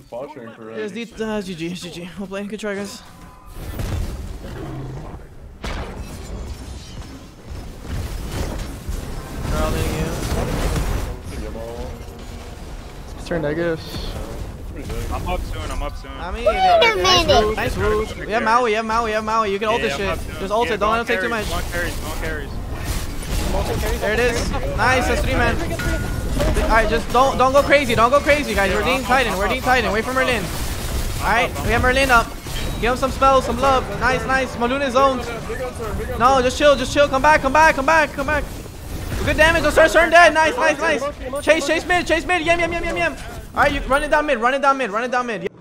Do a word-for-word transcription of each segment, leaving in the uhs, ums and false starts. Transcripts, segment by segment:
for posturing for Here's the uh, G G, G G. Well played. Good try, guys. They're all hitting you. Turn negative. I'm up soon, I'm up soon. I mean, nice rules, nice rules. We have Maui, we have Maui, we have Maui. You can ult this shit. Just ult it, don't let him take too much. One carries, one carries. There it is. Nice, that's three man. Alright, just don't don't go crazy, don't go crazy, guys. We're Dean Titan, we're Dean Titan. Wait for Merlin. Alright, we have Merlin up. Give him some spells, some love. Nice, nice. Maluna is zoned. No, just chill, just chill. Come back, come back, come back, come back. Good damage. Don't start, start dead. Nice, nice, nice. Chase, chase mid, chase mid. Yum, yum, yum, yum, yum. Alright, you run it down mid, run it down mid, run it down mid.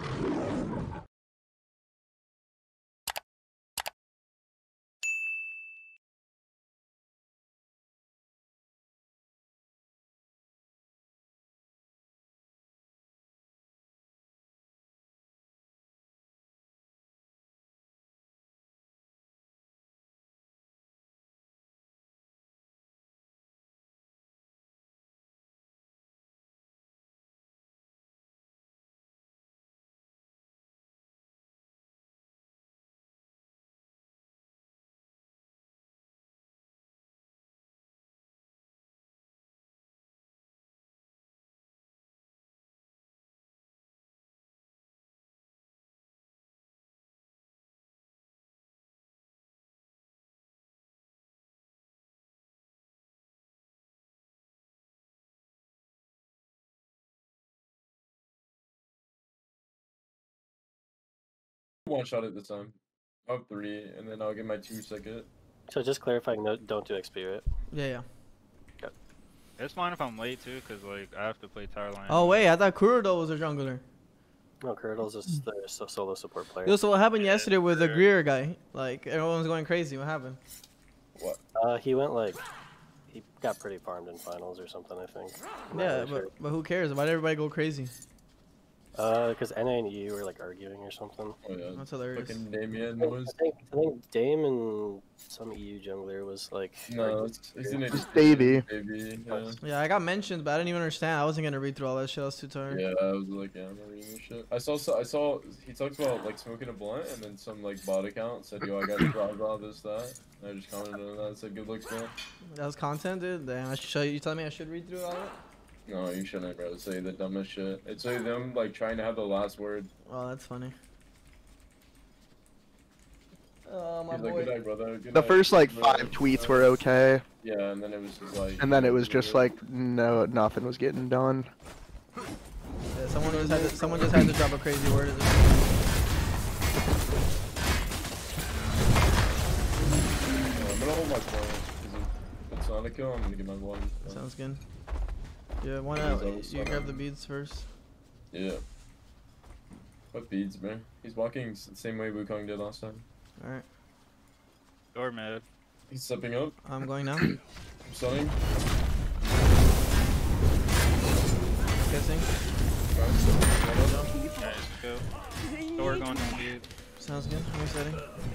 One shot at the time. I'll have three, and then I'll get my two second. So just clarifying, no, don't do X P, right? Yeah, yeah. Okay. It's fine if I'm late too, cause like I have to play tower line. Oh wait, I thought Kurodo was a jungler. No, Curdle's just the so solo support player. Yo, so what happened yesterday with the Greer guy? Like everyone was going crazy. What happened? What? Uh, he went like, he got pretty farmed in finals or something, I think. I'm not Yeah, really but sure. but who cares? Why did everybody go crazy? Uh, because N A and E U were like arguing or something. Oh yeah. That's hilarious. Fucking Damien I was. think, I think Dame and some E U jungler was like. No, arguing. it's, isn't it just Davey. Davey? Yeah. Yeah, I got mentioned, but I didn't even understand. I wasn't gonna read through all that shit. I was too tired. Yeah, I was like, yeah, I'm not reading this shit. I saw, I saw, he talked about like smoking a blunt, and then some like bot account said, yo, I got blah blah this that. And I just commented on that and said, good looks, man. That was content, dude. Damn, I should show you. You telling me I should read through all that? No, you shouldn't, bro. Say the dumbest shit. It's like them like trying to have the last word. Oh, that's funny. Oh, my He's like, boy. good night, brother. Good The night, first like brother." five tweets were okay, Yeah, and then it was just like. and then it was just like no, nothing was getting done. Yeah, someone just had to, someone just had to drop a crazy word. At this point. I'm gonna hold my point. If it's not a kill, I'm gonna get my one. Sounds good. Yeah, one out. You grab the beads first. Yeah. What beads, man? He's walking the same way Wukong did last time. Alright. Door mid. He's stepping up. I'm going now. I'm stunning. Kissing. Yeah, let's go. Door going to mid. Sounds good. I'm exciting.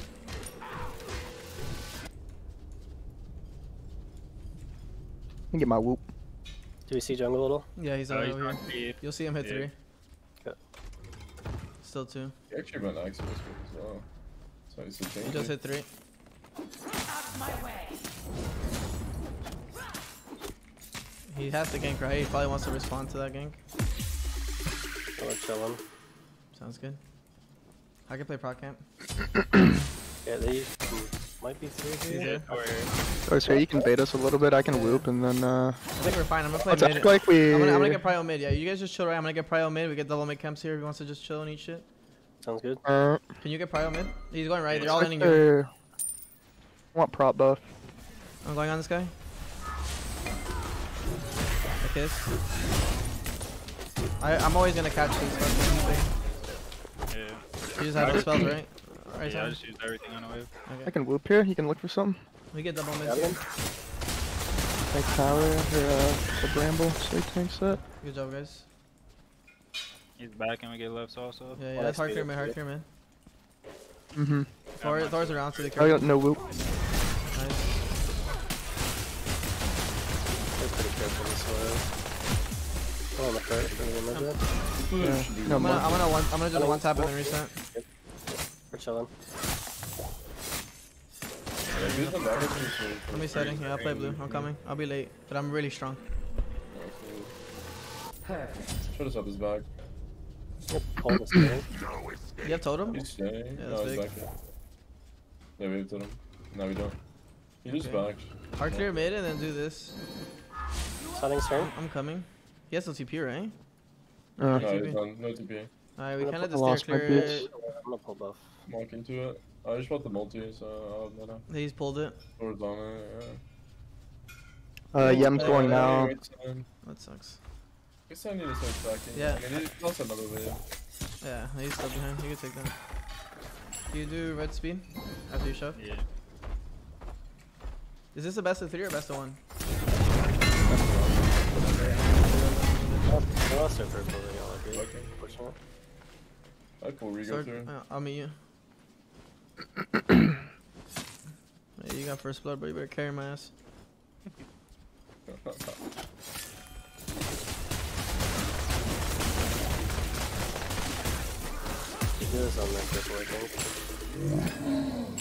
Let me get my whoop. Do we see jungle a little? Yeah, he's Oh, out he's over on here. speed. You'll see him hit Yeah. three. Okay. Still two. He actually went Axe this week as well. So he's the He change. just hit three. He has to gank, right? He probably wants to respond to that gank. We're chilling. Sounds good. I can play prot camp. Yeah, they might be through He's here. there. Oh, so you can bait us a little bit. I can whoop, and then uh. I think we're fine. I'm gonna play Let's mid. act like we. I'm gonna, I'm gonna get prio mid. Yeah, you guys just chill, right? I'm gonna get prio mid. We get double mid camps here. If he wants to just chill and eat shit. Sounds good. Uh, Can you get prio mid? He's going right. They're all like ending you. they're- I want prop buff. I'm going on this guy. A kiss. I, I'm always gonna catch these fucking things. Yeah. You just have the spells, right? Right, Yeah, I Sam? just used everything on the wave. I Okay. can whoop here. You can look for something. We get double mid. Got him? Like tower or uh, the bramble slate tank set. Good job, guys. He's back and we get lefts also. Yeah, yeah. Well, That's hard that's clear mid. Hard good. clear mid. Mm-hmm. Thor, Thor's around, so they I careful. got no whoop. Nice. They're pretty careful this way. Oh, on the first. We're gonna mid Push, No, I'm gonna, I'm gonna, one, I'm gonna do the one tap and then reset. We're chilling. Yeah, use the back of this way. Let me setting. Yeah, I'll play blue. I'm coming. I'll be late, but I'm really strong. Try to stop his back. Yep, hold the stairs. You have totem? He's staying. Yeah, No, that's he's big. back here. Yeah, we have totem. No, we don't. He just Okay. backed. Hard clear mid and then do this. Setting turn. I'm coming. He has no T P, right? Uh, No, T P. he's on. No T P. Alright, we I'm can gonna let the I stair lost my clear bits. it. I'm gonna pull buff. Walk into it. I just bought the multi, so I'll let him. He's pulled it. Swords on it, yeah. uh, yeah, I'm Uh, going yeah, now. wait, son. That sucks. Guess I need to start stacking. Yeah. I mean, it's also another wave. Yeah, he's still behind. You can take that. Do you do red speed after you shove? Yeah. Is this the best of three or best of one? I lost our purple. They all agree. Okay. Unfortunately. I pull Rigo Sword, through. uh, I'll meet you. Hey, you got first blood, but you better carry my ass. You do this on that purple, I think.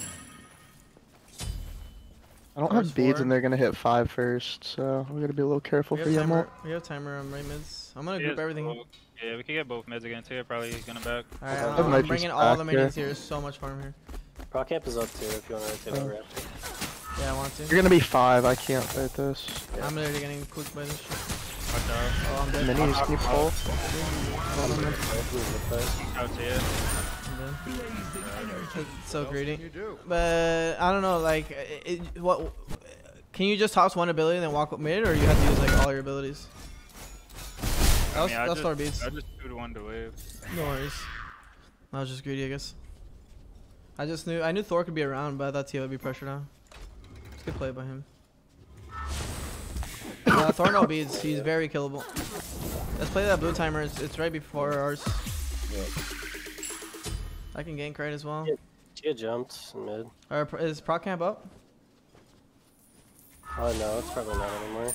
I don't First have beads four. and they're gonna hit five first, so we gotta be a little careful We for have Yemo. timer. We have timer on right mids. I'm gonna He group has everything. both- Yeah, we can get both mids again too. Probably gonna back. Alright, Okay. I'm, That might I'm be bringing all the stacked minions here. here. There's so much farm here. Proc camp is up too if you want to rotate Oh. over after. Yeah, I want to. You're gonna be five. I can't fight this. I'm literally getting cooked by this shit. Watch out. Oh, I'm dead. Minis, can you pull? Out to you. I'm dead. It's so greedy. But I don't know, like, it, it- what? Can you just toss one ability and then walk up mid, or you have to use like all your abilities? That was, I mean, I that's just, our beats. I just two to one to wave. No worries. I was just greedy, I guess. I just knew I knew Thor could be around, but I thought T O would be pressured on. It's a good play by him. Uh, Thor no beads. He's very killable. Let's play that blue timer. It's, it's right before ours. Yeah. I can gank right as well. Gia jumped in mid. Or pr- is proc camp up? Oh no, it's probably not anymore.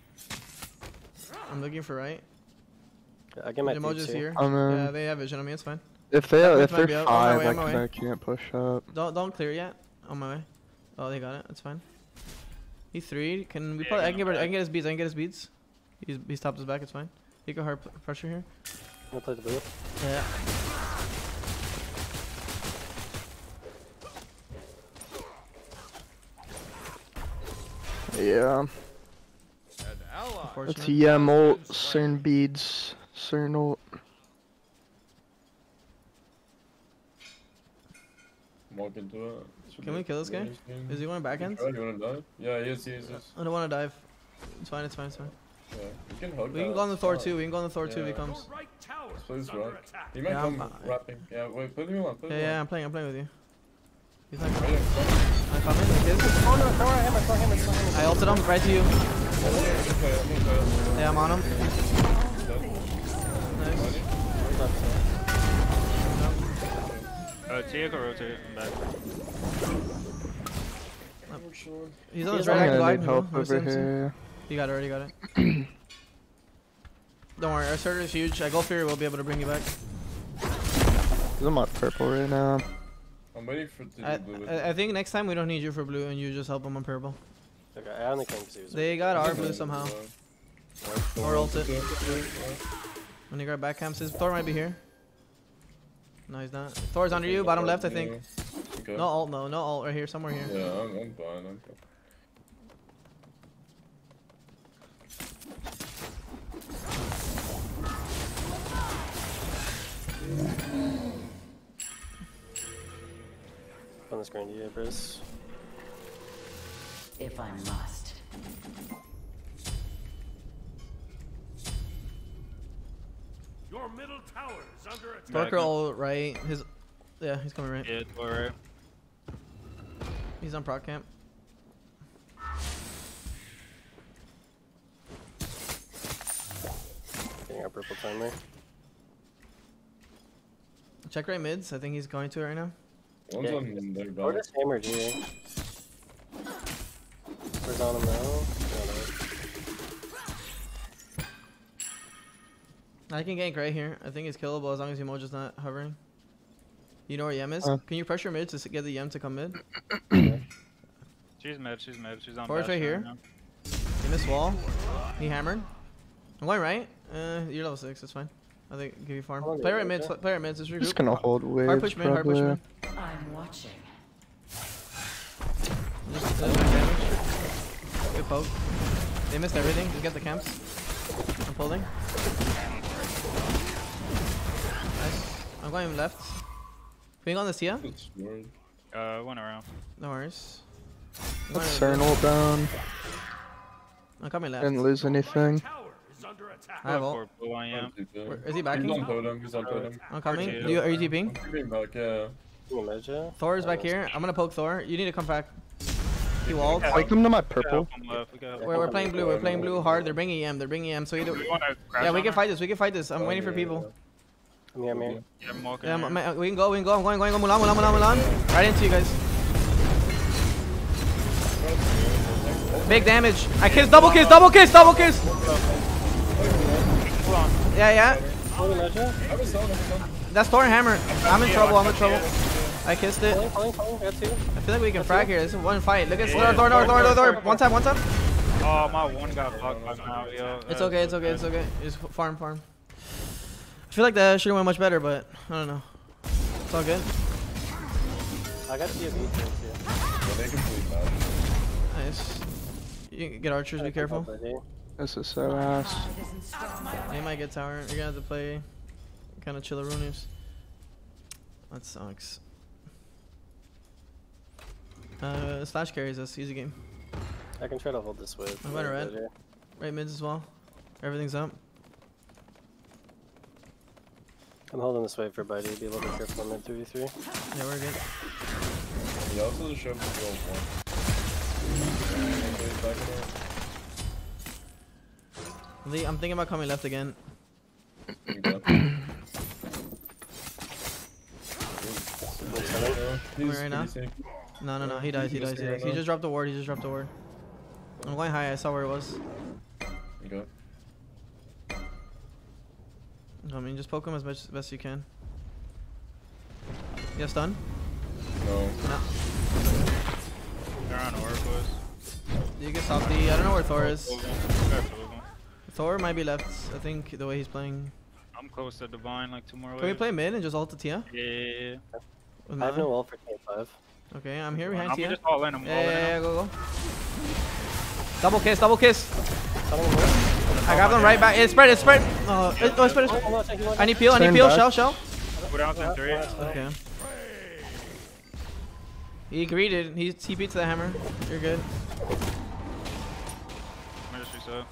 I'm looking for right. Yeah, I get my Emoji's T here. I'm, uh, Yeah, they have vision on me. It's fine. If they That if might they're be out. On my five, way, I, on my can, way. I can't push up. Don't don't clear yet. On my way. Oh, they got it. That's fine. He's three. Can we Yeah, probably? I get can him get. I back. can get his beads. I can get his beads. He's he stopped his back. It's fine. He can hard p- pressure here. I'm gonna play the blue. Yeah. Yeah. That's Unfortunate. Yem ult, Cern beads, Cern ult. Walk into it. Should Can be we kill this guy? nice game. Is he going backhand? You wanna dive? Yeah, he is, he is. he is. I don't want to dive. It's fine. It's fine. It's fine. Yeah, you can hug We can that. go on the Thor Stop. too. We can go on the Thor too if he Yeah. comes. Let's play this rock. He might Yeah, come I'm- rapping. Yeah, wait, play the Milan. Play Yeah, the yeah. Milan. I'm playing. I'm playing with you. He's not Right coming. here, come. I'm coming. Like this. Oh no, throw a hammer, throw a hammer, throw a hammer. I ulted him right to you. I'm gonna play it, I'm gonna play it. Yeah, I'm on him. Dead. Nice. Uh, Tia can rotate. I'm back. He's on his He's right. on I I'm can gonna glide. need No, help no, over same, same. here. You got it. Already got it. Don't worry. Our starter is huge. I go for you. We'll be able to bring you back. I'm on purple right now. I'm waiting for the I, blue. I, I think next time we don't need you for blue and you just help them on purple. Okay, I only came because he was. They got our blue somehow. Or ult it. Yeah. When you grab back camps, his Thor might be here. No, he's not. Thor's under you, bottom left, I think. Okay. No ult, no, no ult, right here, somewhere here. Yeah, I'm, I'm fine. I'm fine. On the screen, yeah, Briss. If I must. Your middle tower is under attack. Thor ult right. His, yeah, he's coming right. Yeah, alright. He's on proc camp. Getting our purple timer. Check right mids. I think he's going to it right now. One's Yeah. on their Or back. just hammer G. Where's on him now? No, no. I can gank right here. I think it's killable as long as Emoji's not hovering. You know where Yem is? Uh. Can you pressure mid to s- get the Yem to come mid? She's mid, she's mid, she's on Forward right bastion here. now. He missed wall. He hammered. I'm going right. Uh, you're level six. It's fine. I think give you farm. I'll Play do right it, mid. okay. Play right mid. Just regroup. Just gonna hold waves. Hard push mid. Hard push probably. mid. I'm watching. Just uh, damage. Good poke. They missed everything. Just get the camps. I'm pulling. Nice. I'm going left. Can we go on the Sia? It's weird. Uh, went around. No worries. I'm Let's going to- Cernal down. I'm coming left. Didn't lose anything. Tower is under attack. I have ult. Four blue on Yam. Where- Is he He's backing? on totem. He's on totem. I'm coming. Two. Do you, are you I'm TPing? keeping back, yeah. You can mid, yeah? Thor is back here. I'm gonna poke Thor. You need to come back. He walled. Yeah. Like them to my We got purple. help from left, we got help. We're, we're playing blue. We're playing blue hard. They're bringing E M. They're bringing E M. So either. We wanna crash Yeah, we on can her? fight this. We can fight this. I'm Oh, waiting for yeah, people. I'm here, I'm here. Yeah, I'm walking Yeah, here. I'm- I'm- we can go. We can go. I'm going. Going. Go. Mulan. Mulan. Mulan. Mulan. Right into you guys. Big damage. I kiss. Double kiss. Double kiss. Double kiss. Yeah, yeah. Pulling mid, yeah? I was down, I was down. That's Thor and Hammer. I'm in trouble. I'm in trouble. I kissed it. Pulling, pulling, pulling. Got two. I feel like we can frag here. This is one fight. Look at Yeah. Thor. Thor. Thor. Thor. Thor. Thor. One time. One time. Oh, my one got blocked by now, yo. It's okay. It's okay. It's okay. Just farm. Farm. I feel like that should have went much better, but I don't know. It's all good. I got T O B too. Yeah, they complete match. Nice. You can get archers. Be careful. This is so ass. They might get tower. You're gonna have to play kind of chillaroonies. That sucks. Uh, Slash carries us. Easy game. I can try to hold this wave. I'm going to red. Right mids as well. Everything's up. I'm holding this wave for Buddy. Be a little bit careful on mid three v three. Yeah, we're good. He also just showed me the old one. Back it up. Lee, I'm thinking about coming left again. You got- He's right now? pretty safe. No, no, no. He dies. He dies. He dies. He just dropped the ward. He just dropped the ward. I'm going high. I saw where it was. Okay. I mean, just poke him as much as best you can. You have stun? No. No. They're on Oracles. You can stop the. I don't know where Thor is. Two of them. We got two of them. Thor might be left. I think the way he's playing. I'm close to Divine, like two more waves. Can we play mid and just ult the Tia? Yeah, yeah, yeah. With I have Nana? no ult for K five. Okay, I'm here I'm behind gonna Tia. just all in, I'm all Yeah, in. yeah, yeah, him. go, go. Double kiss, double kiss. Tunnel mid. I got them right back. It's spread, it's spread. Oh, it, oh, it's spread, it's Oh, spread. I'm not taking one. I need peel, I need Stand peel. back. Shell, shell. Go down to three. Okay. He greeted. He T P to the hammer. You're good. Ministry sub.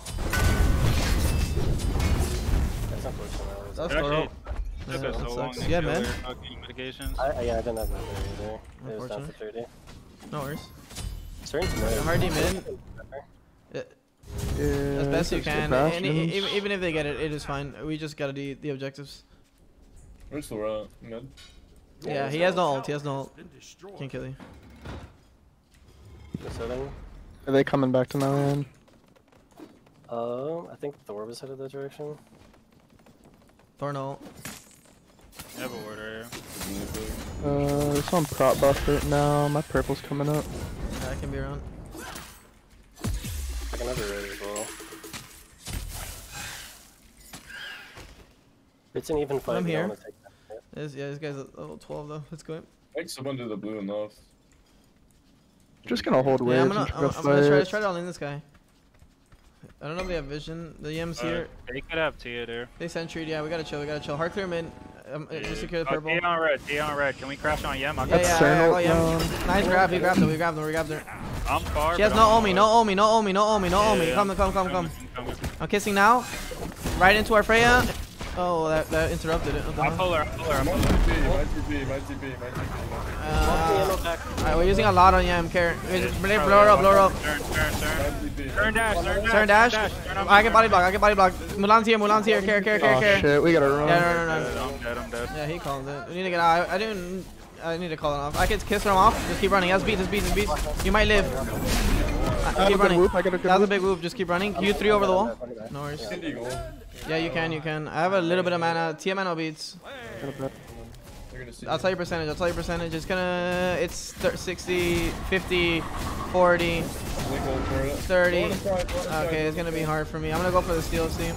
That's unfortunate. That's It Thor. actually Yeah, took us that so long sucks. to Yeah, kill man. their fucking medications. I, I, yeah, I didn't have that there either. It was down for Unfortunate. thirty. No worries. Starting to mid. Hardy mid. Yeah, As best you just get can. And e- bastions. even, even if they get it, it is fine. We just gotta do the objectives. Where's the route? Mid? Yeah, he has no ult. He has no ult. Been destroyed. Can't kill you. Just setting. Are they coming back to my land? Um, I think Thor was headed that direction. Thor no ult. I have a word right here. Uh, it's on prop buff right now. My purple's coming up. Yeah, I can be around. I can have a raid as well. It's an even fight. I'm but I here. wanna take that. This, yeah, this guy's at level twelve though. Let's go. I think someone do the blue and left. Just gonna hold waves Yeah, I'm gonna, and I'm, try I'm to gonna try to fight. try to all in this guy. I don't know if they have vision. The Yem's here. Uh, they could have Tia there. They sentry. Yeah, we gotta chill. We gotta chill. Hard clear mid. Um, uh, just secure the Oh, purple. Tia on red, Tia on red. Can we crash on Yem? I Yeah, got yeah, That's yeah, Cernal oh, yeah. down. Nice grab. We grabbed them. We grabbed them. We grabbed them. I'm far. She has but no I'm Omi. on No red. Omi. No Omi. No Omi. No Omi. Yeah, Come, I'm come, come, come. I'm coming. I'm kissing now. Right into our Freya. Oh, that, that interrupted it. What the I'll hell? pull her, I'll pull her, I'll My pull her. T P, my T P, my T P, my T P. Uh, back. Alright, we're using a lot on Yem. Care. Blow her up. Blow her up. Turn, turn, turn. My T P. Turn dash, turn dash. Turn dash. Turn on I me, can turn body on block. I can body block. Mulan's here. Mulan's here. Care, care, care, Oh care. shit, we gotta run. Yeah, no, no, me. no. I'm dead, I'm dead. Yeah, he called it. We need to get out. I, I didn't. I need to call it off. I can kiss him off. Just keep running. That's beat. That's beat. That's beat. You might live. Nah, I have a keep good running. whoop. I got a good That was a whoop. big whoop. Just keep running. Q three over the wall. No worries. Can you go? Yeah, you can, you can. I have a little bit of mana. T M N no beats. Got a bit. They're gonna see. I'll tell you percentage. I'll tell you percentage. It's gonna. It's sixty, fifty, forty, thirty. Okay, it's gonna be hard for me. I'm gonna go for the steal steam.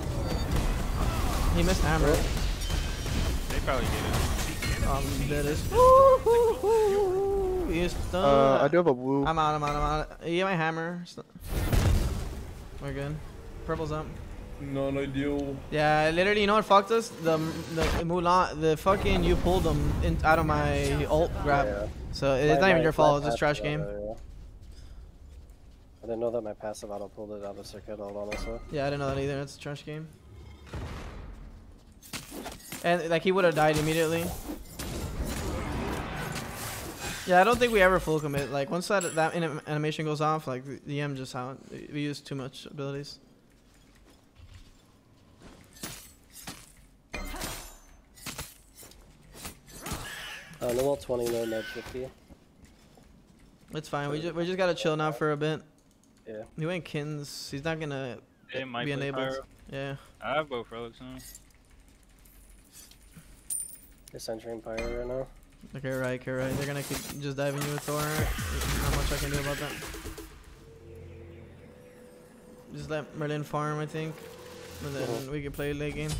He missed hammer. They probably get it. Um, that is. Woo-hoo-hoo. He's done. Uh, I do have a woo. I'm out. I'm out. I'm out. Yeah, my hammer. We're good. Purple's up. Non-ideal. Yeah, literally, you know what fucked us? The the Mulan, the fucking you pulled them in, out of my ult grab. Yeah. So it's My- not even my- your fault. my It's just trash passive game. auto, yeah. I didn't know that my passive auto pulled it out of circuit, all honestly. Yeah, I didn't know that either. It's a trash game. And like he would have died immediately. Yeah, I don't think we ever full commit. Like once that that anim animation goes off, like the, the M just out. We use too much abilities. Uh, no ult twenty, no med fifty. It's fine. We just we just gotta chill now for a bit. Yeah. He went Kins. He's not gonna They might be play enabled. Pyro. Yeah. I have both relics now. They're centering pyro right now. Okay, right, okay, right. They're gonna keep just diving you with Thor. Not much I can do about that. Just let Merlin farm, I think. And then Mhm. we can play late game.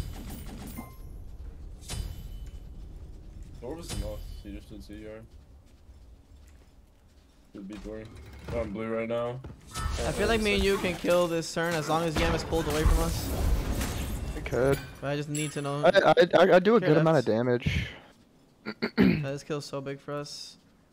Thor was enough. He just did C R. Could be Thor. I'm on blue right now. I feel like me and you can kill this turn as long as Yam is pulled away from us. I could. But I just need to know I, I, I, I do a Here, good amount of that's- damage. that this kill's so big for us.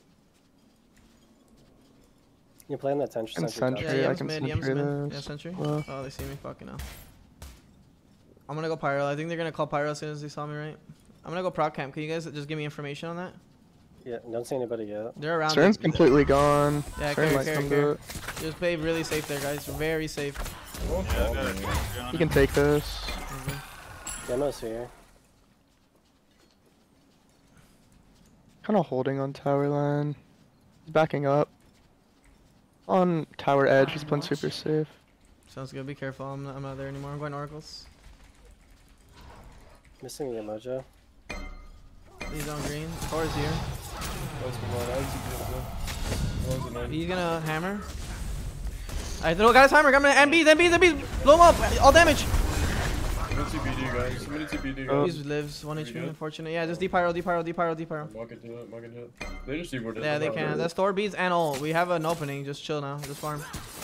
You're playing that tension And sentry. sentry. Yeah, I Yam's can mid, Yam's sentry mid. this. Yeah, sentry. Uh, Oh, they see me fucking now. I'm gonna go Pyro. I think they're gonna call Pyro as soon as they saw me, right? I'm gonna go Proc Camp. Can you guys just give me information on that? Yeah, don't see anybody yet. They're around. Cern's the- completely gone. Yeah, Cern carry, might carry, come carry. to it. Just play really safe there, guys. Very safe. Oh, Yeah, I oh, got man. it. You can take this. Mhm. Demo's here. Kind of holding on tower line. He's backing up. On tower edge, he's playing super safe. Sounds good. Be careful. I'm not, I'm not there anymore. I'm going to Oracles. Missing the Mojo. He's on green. Thor's here. That's the one. I was beautiful. That was a nine. He's gonna hammer. Alright, throw guys hammer. Come on. M Bs, M Bs, M Bs. Blow him up. All damage. Somebody T P D, guys. Somebody T P D, Oh. guys. He lives one H P. good? Unfortunate. Yeah, just D-Pyro, D-Pyro, D-Pyro, D-Pyro. Mark it to it, mark it to it. They just deported. Yeah, they can. That's Thor beads and all. We have an opening. Just chill now. Just farm.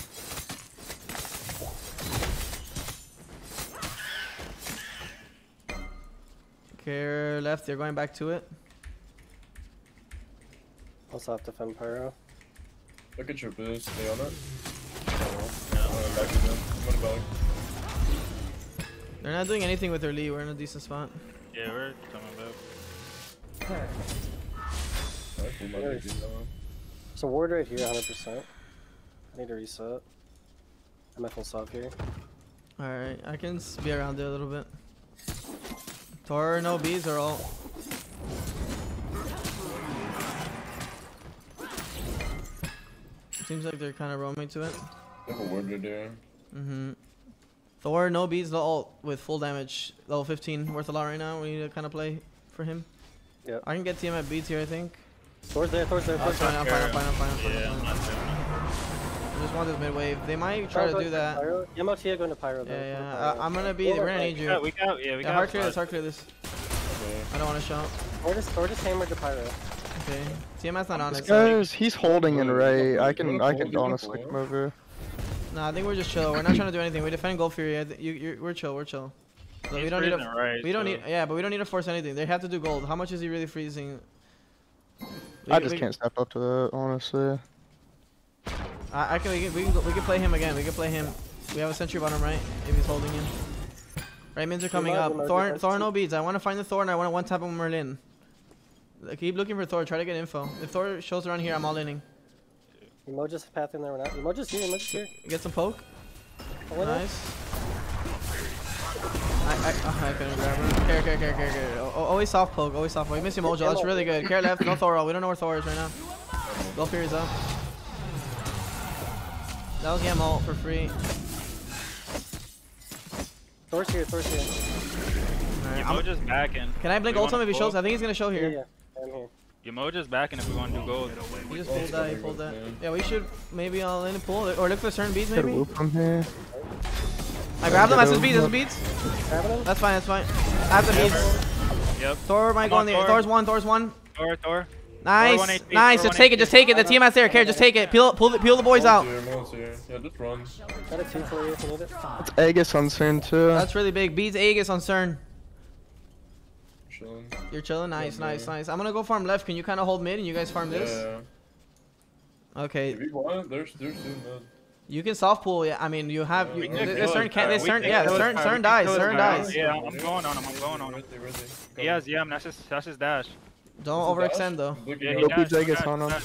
Okay, left. They're going back to it. Also have to defend pyro. Look at your boost. Stay on it. Uh, back to them. I'm gonna back. They're not doing anything with their lead. We're in a decent spot. Yeah, we're coming back. Alright, we might Nice. be good now. So ward right here, one hundred percent. I need to reset. I'm at full stop here. Alright, I can s- be around there a little bit. Thor, no bees are all. Seems like they're kind of roaming to it. They have a word right there. Mm-hmm. Thor, no bees, the ult with full damage. Level fifteen, worth a lot right now. We need to kind of play for him. Yep. I can get T M at beats here, I think. Thor's there, Thor's there, Oh, Thor's fine, there. I'm fine, I'm fine, I'm fine, I'm fine, Yeah, I'm I'm fine. not doing I just want this mid wave. They might try to Pyro do going that. Pyro. Yamotia going to pyro though. Yeah, Going yeah. to pyro. I, I'm gonna be. We're gonna need it. you. Yeah, we got, yeah, we Yeah, got hard clear this, five. hard clear this. Okay. I don't want to shout. Or just, or just hammer to pyro. Okay. T M S's not on This it. so- guy's, he's holding in right. I can, I can Beautiful. honestly come over. Nah, I think we're just chill. We're not trying to do anything. We defend Gold Fury. I th- you, you're, we're chill. We're chill. So we He's don't need freezing to. right, We don't so- need. Yeah, but we don't need to force anything. They have to do gold. How much is he really freezing? We- I just we- can't step up to that, honestly. I, I can. We can. We can, go, we can play him again. We can play him. We have a sentry bottom right. If he's holding him. Right, mids are coming might- up. we might Thor, defense Thor, too. no beads. I want to find the Thor and I want to one tap on Merlin. Like, keep looking for Thor. Try to get info. If Thor shows around here, I'm all inning. Emoji's path in there or not. Emoji's here, Emoji's here. Get some poke. Oh, what else? Nice. I, I, oh, I couldn't grab her. Care, care, care, care, care. Oh, always soft poke, always soft poke. You missed your mojo, that's really good. Care left, no Thor. We don't know where Thor is right now. Go Fury's up. That was Yam ult for free. Thor's here, Thor's here. Alright, Yamo I'm- just backing. Can I blink We ult him wanna if he shows? pull? I think he's gonna show Yeah, here. yeah, I'm here. Yamo just backing if we want to do gold. He just pulled that, he pulled that. Yeah, we should maybe all in and pull. Or look for certain beats Could maybe. whoop from here. I grabbed him as his Could beats, as his whoop. beats. Grabbing him? That's fine, that's fine. I have the beats. Yep. Thor might go Come on the. on, Thor. Thor's one, Thor's one. Thor, Thor. Nice, one H P, nice. Thor Just one take it, H P. just take it. The team has there. Care, just take it. Peel, pull, the, peel the boys out. Here, Mo's here. Yeah, just run. Got a two for you if you need it. It's Aegis on Cern too. That's really big. Beats Aegis on Cern. Chilling. You're chilling. Nice, Yeah, nice, man. nice. I'm gonna go farm left. Can you kind of hold mid and you guys farm this? Yeah. Okay. If you want, there's there's two mid. You can soft pull. Yeah, I mean you have. You, We this can this kill Cern his can't. guy. This We Cern. can Yeah, kill his Cern. guy. Cern We dies. can kill Cern his guy. dies. Yeah, I'm going on him. I'm going on him. Where's he, where's he? He has Yam. That's his. That's his dash. Don't Is it overextend dash? though. Looking Yeah, up. he Goku dashed, he Aegis dashed, on him. dashed.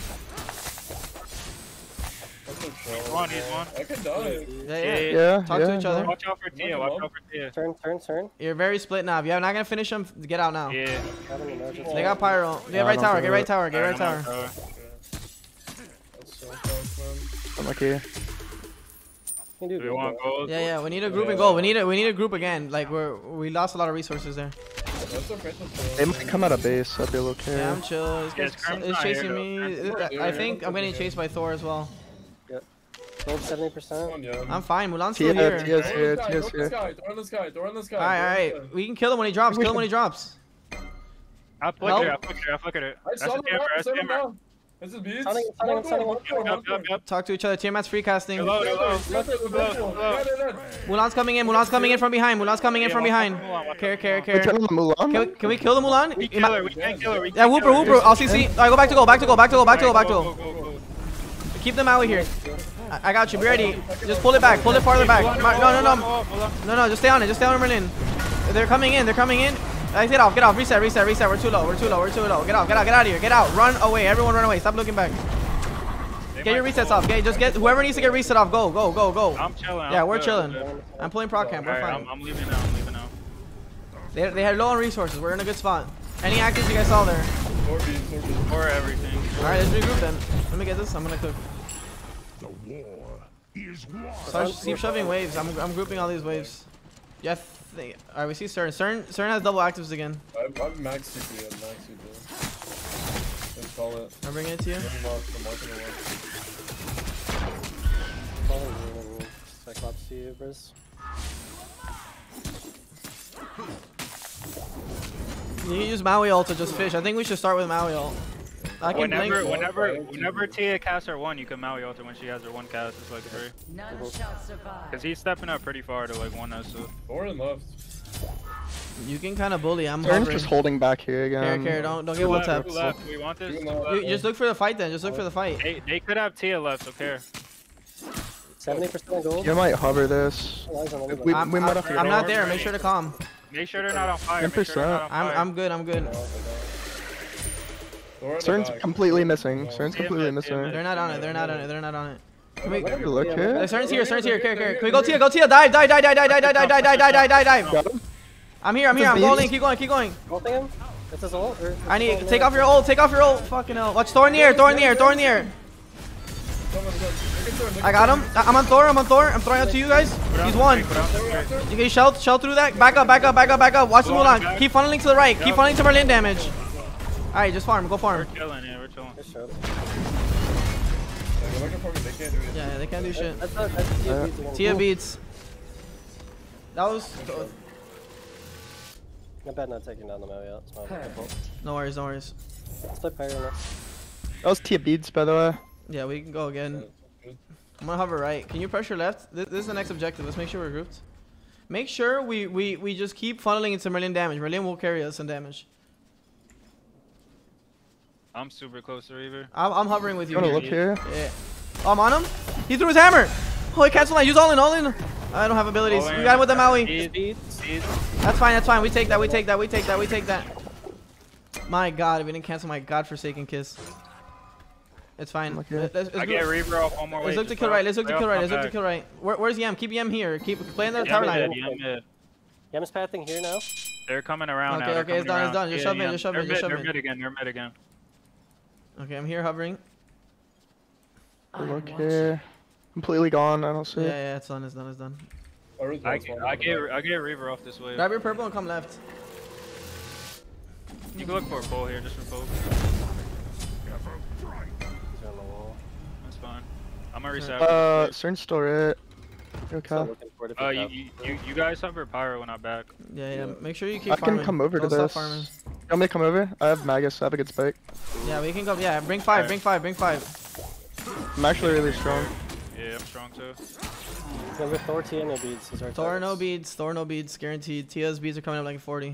That's a shot. He's one, he's one. I can die. Yeah, Yeah, yeah. yeah. Yeah, Talk yeah. to each other. Watch out for Tia. Watch out for Tia. Turn, turn, turn. You're very split now. If you're not gonna finish him, get out now. Yeah. Grabbing emergency. They got pyro. Get Yeah, I right don't tower. do Get right it. tower. Get right Alright, tower. I'm out, That's so fast, I'm lucky. You can do Do we good, want though. gold? Yeah, yeah. We need a group and goal. We need a we need a group again. Like we're we lost a lot of resources there. man. That's okay. That's They chill. might come out of base, so I'll be okay. Yeah, I'm chill. This Yeah, guy's Skirm's is not here, chasing though. me. Skirm's not I here. think I'm getting chased by Thor as well. Gold seventy percent. Come on, yeah. I'm fine. Mulan's Tia, still here. Tia's Throw here, in the sky, Tia's throw in here. the sky, throw in the sky, throw in the sky. Alright, throw in the alright. sky. We can kill him when he drops. We Kill him should- when he drops. I flickered it. I flickered it. I flickered it. I That's saw a him camera. down, That's a send him camera. down. This is beats. Stunning, stunning, One stunning, point, one one Yup, point, yup, yup. Talk to each other. Tiamat's free casting. Hello, hello. Right there, with that one. Right there, right there. Mulan's coming in. Mulan's coming in from behind. Mulan's coming in from behind. Care, care, We care. turn on the Mulan. Can we, can we kill the Mulan? We He kill might- her. We can't kill her. We Yeah, can't Whooper, kill her. Whooper. I'll C C. Alright, go back to goal. Back to goal. Back to goal. Back to goal. Back to goal. Go, Back to go, goal. go, go. Keep them out here. I, I got you. Be ready. Just pull it back. Pull it farther back. No, no, no, no. No, no. Just stay on it. Just stay on it, Merlin. They're coming in. They're coming in. Guys, get off. Get off. Reset. Reset. Reset. We're too low. We're too low. We're too low. Get out. Get out. Get out of here. Get out. Run away. Everyone run away. Stop looking back. Get your resets off. Okay, just get whoever needs to get reset off. Go. Go. Go. Go. I'm chilling. I'm Yeah, we're good, chilling. I'm good. I'm pulling proc camp. We're Alright, fine. I'm, I'm leaving now. I'm leaving now. They they had low on resources. We're in a good spot. Any actives you guys saw there? Four beats, four beats. Or everything. All right, let's regroup then. Let me get this. I'm gonna cook. The war is won. Start keep shoving waves. I'm I'm grouping all these waves. Yeah. Th all right, we see Cern. Cern Cern has double actives again. I'm, I'm max C P. I'm max C P. Let's call it. I'm bringing it to you. I'm marking the marking the one. Calling you and Cyclops to you, Briz. You can use Maui ult to just fish. I think we should start with Maui ult. I can Whenever, blink. whenever, whenever Tia casts her one, you can Maui ult her when she has her one cast. It's like three. None shall survive. Cause he's stepping up pretty far to like one S. So. Four and left. You can kind of bully. I'm Cern's hovering. just holding back here Care, again. care. Don't don't Two get one left, tap. two left. Do we want this? Two left. You, just look for the fight then. Just look for the fight. They, they could have Tia left. So care. seventy percent gold. You might hover this. Oh, eyes on We- everybody. I'm, we might I'm, have to I'm get not over. there. Make sure to calm. Make sure they're not on fire. Make sure they're not on I'm fire. I'm good. I'm good. Cern's completely missing. Cern's completely Damn it, missing. damn it. They're not on it. They're not on it. They're not on it. Can we? Have a look here. Uh, Cern's here. Cern's here. Care, care. Can we go Tia? Go Tia. Dive, dive, dive, dive, dive, dive, dive, dive, dive, dive, dive, dive, dive. Got him. I'm here. I'm here. I'm Beast. going. Keep going. Keep going. Ulting him? That's his ult? Or I need take off your ult. Take off your ult. Fucking hell. Watch Thor in the air. Thor in the air. Thor in the air. I got him. I- I'm on Thor. I'm on Thor. I'm throwing out to you guys. He's one. You can shell, shell through that. Back up, back up, back up, back up. Watch the Mulan. Keep funneling to the right. Keep funneling to Merlin damage. Alright, just farm. Go farm. We're chilling. Yeah, we're chilling. Good shot. Yeah, they can't do shit. That's not, that's Tia Yeah. beats again. Tia beats. That was. Not bad not taking down the Maui yet. It's not my fault. No worries, no worries. Let's play Pyro next. That was Tia beads, by the way. Yeah, we can go again. I'm gonna hover right. Can you pressure left? This, this is the next objective. Let's make sure we're grouped. Make sure we, we, we just keep funneling into Merlin damage. Merlin will carry us in damage. I'm super close to Reaver. I'm, I'm hovering with You you. wanna here. look here? Yeah. Oh, I'm on him. He threw his hammer. Oh, he canceled that. Use all in, all in. I don't have abilities. All We in. got him with the Maui. Speed, speed. That's fine. That's fine. We take that. We take that. We take that. We take that. My God, we didn't cancel my godforsaken kiss. It's fine. Okay. Let's, let's, I let's get go- Reaver off one more way. let's look to just kill play right. off- Let's look to play kill off right. my Let's look to back. kill right. Where, where's Yam? Keep Yam here. Keep playing the Yam tower mid, line. Yam mid. Yam's pathing here now. They're coming around Okay, now. they're okay, it's coming done, it's around. done. Just Yeah, shove mid, yeah. just shove They're mid, just shove They're mid. mid again. They're mid again. Okay, I'm here hovering. Look here. Completely gone. I don't see. Yeah, yeah, it's done, it's done, it's done. I, really I thought get, it was I one. get, I get Reaver off this way. Grab your purple and come left. You can look for a pull here just for poke. He's on the wall. That's fine. I'm gonna reset. Uh, certain store it. Still Okay. looking for it if Uh, you you, have. you, you, you guys have your pyro when I'm back. Yeah, yeah. Yeah. Make sure you keep I can farming. come over to Don't stop this. farming. You want me to come over? I have Magus. I have a good spike. Yeah, we can go. Yeah, bring five, bring five, bring five. I'm actually really strong. Yeah, I'm strong too. Yeah, with Thor, Tia, no beads. These are Thor no towers. beads, Thor no beads, guaranteed. Tia's beads are coming up like forty.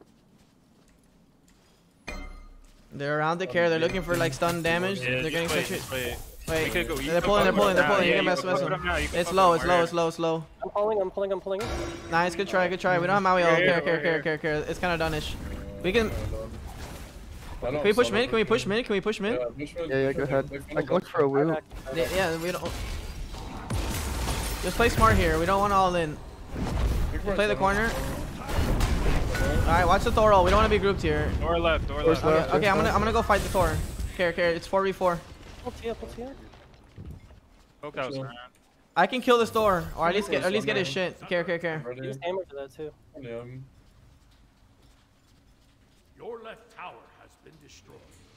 They're around the care. They're looking for like stun damage. Yeah, They're just getting wait, such. just wait. Wait, We could go- you they're can pulling, they're fuck pulling, with they're them pulling. now. You Yeah, can you best can best fuck with them. them now. You can It's fuck low, with it's them. low, We're it's low, it's low. I'm pulling, I'm pulling, I'm pulling. Nice, good try, good try. We don't have Maui. Oh, Yeah, care, yeah, care, we're care, here. care, care. It's kind of done-ish. We can. I don't Can we push sell mid? it, Can we okay. push mid? Can we push mid? Yeah, push mid. Yeah, yeah, push go mid. ahead. They I funnel can look us. for a woo. Back, back, Yeah, back. yeah, we don't. Just play smart here. We don't want all in. Big first Play the down. corner. All right, watch the Thor roll. We don't want to be grouped here. Door left, door Door's left. Okay, left. okay, I'm gonna I'm gonna go fight the Thor. Care, care. It's four v four. Pull Tia, pull Tia. Poke house Sure. around. I can kill this Thor, or at least get at least get his shit. Care, care, care. Ready? Use hammer for that too. Yeah. Your left tower has been destroyed.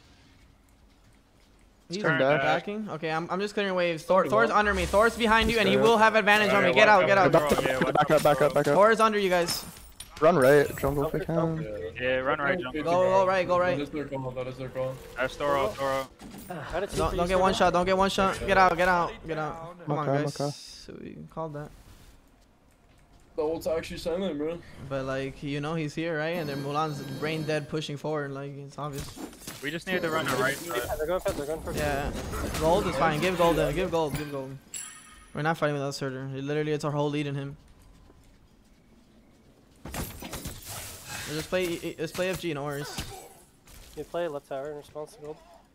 He's Turn back. backing. Okay, I'm I'm just clearing waves. Thor Okay, Thor's well. under me. Thor's behind you, and he Just will have advantage on me. Alright, Get out, watch get out. out. Back Bro, up, yeah, watch back out, up, back bro. up, back up. Thor is under you guys. Run right, jungle if we can. Yeah, run right, jump. Go, go right, go right. That is their call. That is their call. I have store out, store out. How did Don't, don't get one shot. Don't get one shot. Get out. Get out. Get out. Come on, Okay, guys. okay. So we called that. The ult's actually silent, bro. But like you know, he's here, right? And then Mulan's brain dead, pushing forward. Like it's obvious. We just need to run the right side. Yeah, they're going for, they're going for. Yeah. Gold is fine. Give gold. Then. Give gold. Give gold. We're not fighting without Surtur. It literally, it's our whole lead in him. We'll just play. Let's play F G. No worries. You play left tower in response to gold.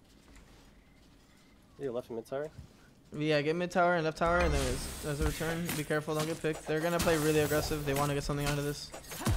You left and mid tower. Yeah, get mid tower and left tower, and then as, as a return, be careful, don't get picked. They're gonna play really aggressive. They want to get something out of this.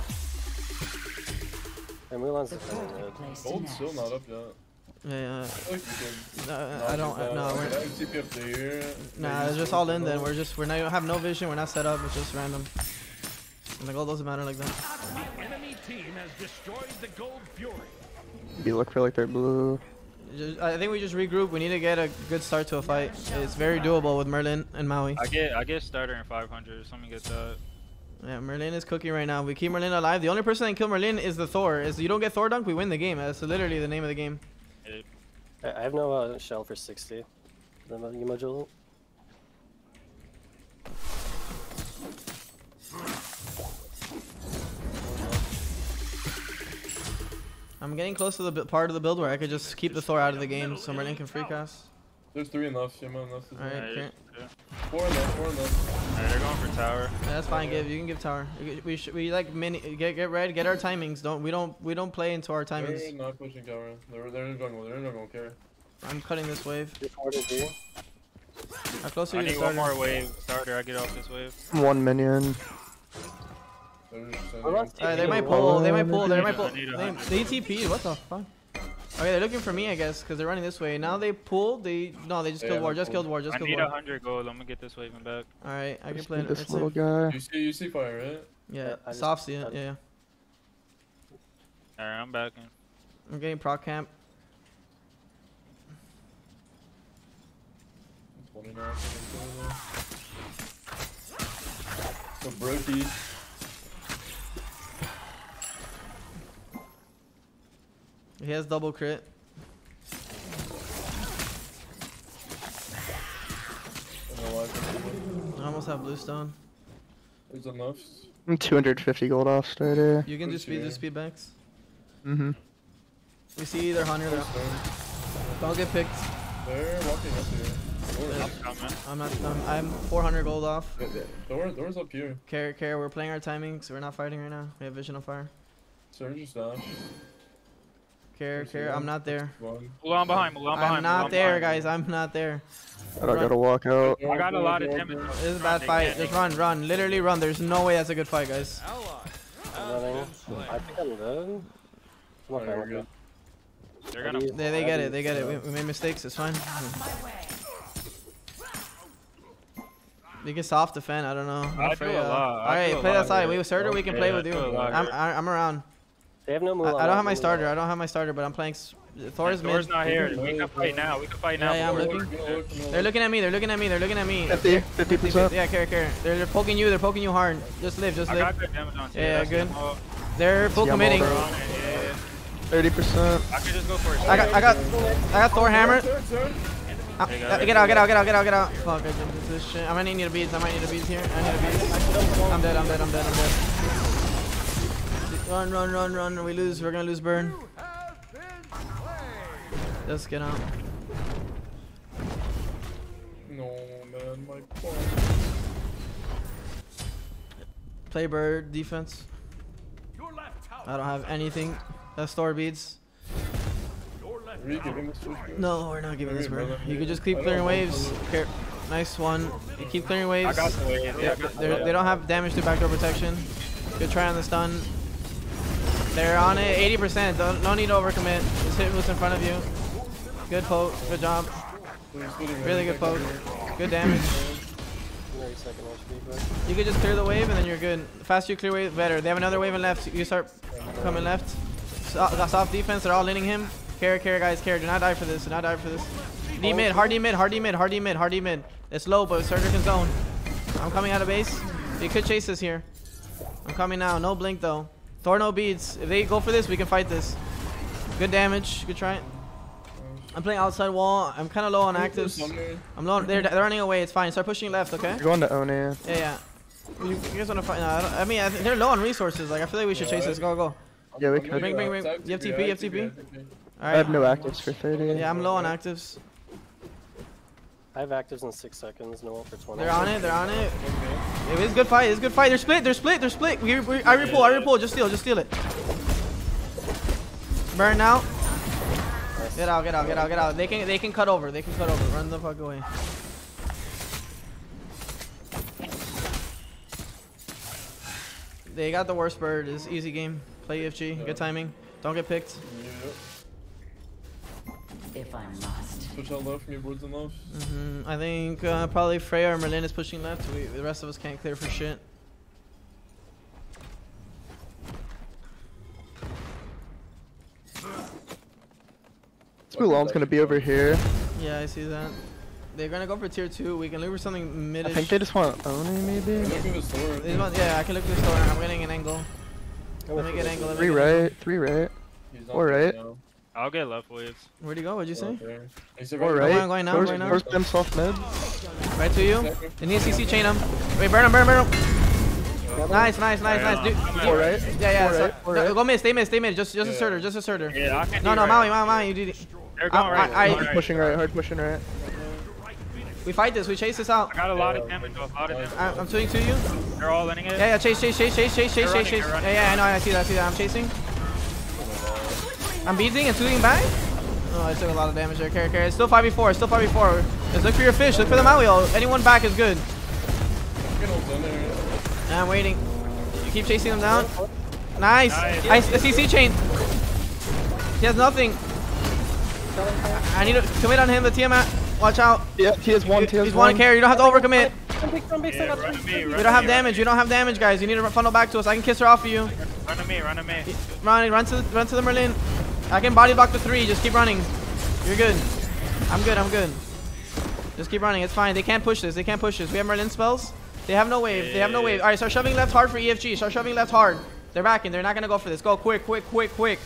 And Mulan's defending mid. Gold's still not up yet. Yeah, yeah. I feel like we could Uh, knock I don't. it down. No, Okay, we're. I have T P up to here. Nah, Maybe it's just some all in. Then gold. we're just. We're not. Have no vision. We're not set up. It's just random. And the gold doesn't matter like that. The enemy team has destroyed the Gold Fury. You look for like they're blue. Just, I think we just regroup. We need to get a good start to a fight. It's very doable with Merlin and Maui. I get, I get starter in five hundred. Someone gets that. Yeah, Merlin is cooking right now. We keep Merlin alive. The only person that can kill Merlin is the Thor. Is you don't get Thor dunk, we win the game. That's literally the name of the game. I I have no uh, shell for sixty. The Emojul. I'm getting close to the bi- part of the build where I could just keep the Thor out of the game so Merlin can free cast. There's three enough. Yeah, man, enough. Alright, Yeah, okay. yeah. Four enough. Four enough. Alright, they're going for tower. Yeah, that's fine. Give you can give tower. We- We should we like mini get get red. Get our timings. Don't we don't we don't play into our They're timings. not pushing tower. They're they're in jungle. They're in jungle. Care. I'm cutting this wave. Three forward and D. How close I are you to need one starter? more wave. Starter, I get off this wave. One minion. They're just sending. Mulan's Alright, they TP. might pull. They might pull. They might I pull. need a They, hundred. they T P. What the fuck? Okay, they're looking for me, I guess, because they're running this way. Now they pulled. They no, they just Yeah, killed war. they Just pulled. killed war. Just I killed need a war. hundred gold. I'm gonna get this wave and back. All right, I can Just play need it. this It's little it. guy. You see, you see fire, right? Yeah, Yeah, I just- soft see it. I- Yeah, yeah. Alright, I'm back in. I'm getting proc camp. twenty-nine. So Brokey. He has double crit. I don't know why. I almost have blue stone. There's enough. I'm two hundred fifty gold off starter. You can do Who's speed, do here? speed backs. Mm-hmm. We see either Hunter. Or don't get picked. They're walking up here. Door. I'm coming. I'm not. I'm, I'm four hundred gold off. Door, door's up here. Care, care. We're playing our timing, so we're not fighting right now. We have vision of fire. Surge is down. Care, care. I'm not there. One. Mulan behind, Mulan behind. I'm not Mulan there, behind. guys. I'm not there. I don't gotta walk out. I got a lot of Door, damage. door. This is a bad fight. Just run, run. Literally run. There's no way that's a good fight, guys. I'm running. I think I'm good. I'm Oh, okay. you're I'm good. okay. They're gonna. They, they get it. They get it. We, we made mistakes. It's fine. You can soft defend. I don't know. I'm I do afraid, a uh, lot. I All right, do a play that lot side. here. We with Surtur, we can Yeah, play I with you. do a lot I'm here. I- I'm around. They have no I, Mulan. I don't have my Mulan. starter. I don't have my starter, but I'm playing. s- Thor's mid. Thor's not here. We can fight now. We can fight now. Yeah, yeah, I'm before looking. Thor- They're looking at me. They're looking at me. They're looking at me. fifty, fifty percent. Yeah, care, care. They're, they're poking you. They're poking you hard. Just live. Just I live. got good damage on T. Yeah, yeah, That's good. the- They're full Yeah, I'm committing. all They're on it, yeah, yeah. thirty percent. I could just go for it. I got, I got, I got Thor hammer. Turn, turn. Uh, There you go. uh, get out, get out, get out, get out, get out. Fuck, I jumped into this shit. I might need a beads. I might need a beads here. I need a beads. I'm dead, I'm dead, I'm dead, I'm dead. Run, run, run, run. We lose. We're gonna lose burn. Let's get out. No, man, my phone. Play bird defense. Your left tower. I don't have anything. That's Thor beads. Your left Are you tower. giving this to us? No, we're not giving this Alright, bird. brother. You could just I keep don't clearing want waves. to. Care. Nice one. You keep clearing I waves. got the wave. Yeah, I They're, got the they're, wave. they don't have damage to backdoor protection. Good try on the stun. They're on it, eighty percent. Don't, no need to overcommit. Just hit who's in front of you. Good poke. Good job. Really good poke. Good damage. Very second H P, but You could just clear the wave and then you're good. The faster you clear wave, better. They have another wave in left. You start coming left. So, got soft defense. They're all leaning him. Care, care, guys, care. Do not die for this. Do not die for this. D mid, hard D mid, hard D mid, hard D mid, hard D mid. It's low, but Surtur can zone. I'm coming out of base. You could chase this here. I'm coming now. No blink though. Thor no beads. If they go for this, we can fight this. Good damage. Good try. I'm playing outside wall. I'm kind of low on actives. I'm low. They're, they're running away. It's fine. Start pushing left, okay? You're going to Oni. Yeah, yeah. You, you guys want to fight? No, I, don't, I mean, I th they're low on resources. Like, I feel like we should chase this. Go, go. Yeah, we could. Bring, bring, bring. You have T P, you have T P? I All have right. no actives for thirty. Yeah, I'm low on actives. I have actives in six seconds. No one for twenty. They're on it. They're on it. It is good fight. It's good fight. They're split. They're split. They're split. We, we, I repull. I repull. Just steal. Just steal it. Burn now. Get out. Get out. Get out. Get out. They can. They can cut over. They can cut over. Run the fuck away. They got the worst bird. It's easy game. Play E F G. Good timing. Don't get picked. If I must. Push out left from your boards and left. hmm I think uh, probably Freya or Merlin is pushing left. We, the rest of us can't clear for shit. This Mulan's gonna be over here. Yeah, I see that. They're gonna go for tier two. We can look for something mid. I think they just want Oni maybe. Look at the sword. They want, yeah, I can look at the store. I'm getting an angle. Let me get angle. Let me Three get angle. right, three right. He's not All there right. now. I'll get left waves. Where'd he go? What'd you say? Not there. He's All right right. I'm going now, I'm Thor's- going now. Thor's by himself mid. Right to you. They need C C chain him. Wait, burn him, burn him, burn him. Nice, nice, nice, nice. Dude, All right. yeah, yeah. All so- right, all no, right. go mid, stay mid, stay mid. Just, just a Yeah. Surtur, just a Surtur. Yeah, I can No, do no, right. Maui, Maui, Maui. You did it. They're going I- right. I- they're I- going Hard pushing right, hard pushing right. We fight this. We chase this out. I got a lot of damage. A lot of damage. I, I'm swinging to you. They're all letting it. Yeah, yeah. Chase, chase, chase, chase, chase, chase, They're chase, running, chase. they're Yeah, running. yeah. I know. I see that. I see that. I'm chasing. I'm beating and shooting back. Oh, I took a lot of damage there. Carry, carry. It's still five v four. It's still five v four. Just look for your fish. Look for the Mario. Anyone back is good. Get all done there. I'm waiting. You keep chasing them down. Nice. Nice. I, the C C chain. He has nothing. I need to commit on him. The Tiamat. Watch out. Yeah, T has one, T has He's one one. carry. You don't have to overcommit. Yeah, run to me. We Run don't have to me, damage. We don't have damage, guys. You need to funnel back to us. I can kiss her off for you. Run to me. Run to me. Run, run to, the, run to the Merlin. I can body block the three. Just keep running. You're good. I'm good. I'm good. Just keep running. It's fine. They can't push this. They can't push this. We have Merlin spells. They have no wave. They have no wave. All right, start shoving left hard for E F G. Start shoving left hard. They're backing. They're not gonna go for this. Go quick, quick, quick, quick.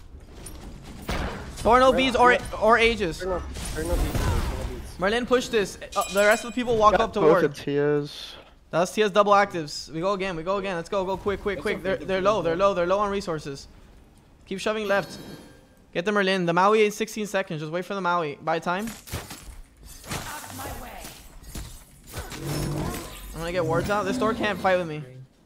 Or no beads or or ages. Turn no, turn no beats, turn no beats. Merlin push this. Uh, the rest of the people walk Got up to both ward. of Tia's. That's Tia's double actives. We go again. We go again. Let's go. Go quick, quick, quick. They're they're low. They're low. They're low on resources. Keep shoving left. Get the Merlin. The Maui in sixteen seconds. Just wait for the Maui. Buy time. I'm gonna get wards out. This door can't fight with me.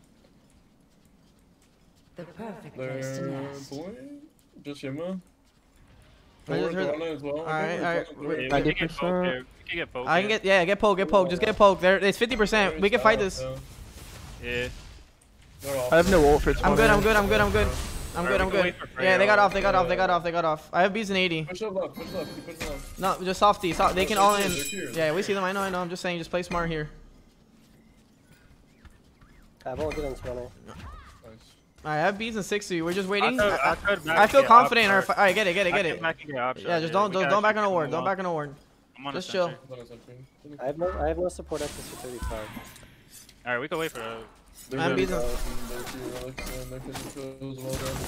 The perfect place to There, nest. boy. Just Yima. I just Forward, heard- Rana as well. Alright, alright. Yeah, Wait, we ninety can get poke percent. here. We can get poke. I can get yeah. Get poke. Get poke. Just get poke. There. It's fifty percent. We can fight this. Yeah. I have no ult for twenty. I'm good. I'm good. I'm good. I'm good. I'm good. Alright, I'm we can good. wait for Freya. Yeah, they got off. They got off. They got off. They got off. I have bees in eighty. Push up left, push left, keep pushing left. No, just softy. So they can all in. They're here, they're Yeah, we here. see them. I know. I know. I'm just saying. Just play smart here. I won't get in twenty. Nice. Alright, I have beads and sixty. We're just waiting. I, could, I, I, could back I feel get confident in our option. fight. Alright, get it, get it, I get can it. back and get option. Yeah, just Yeah, don't we don't, can don't back on actually a ward. move Don't on. back on a ward. I'm on the Just chill. sentry. Hold on a second. I have no, I have no support access for thirty-five. Alright, we can wait for that. They're I'm really beating- fast and they're few relics and their physical is well done.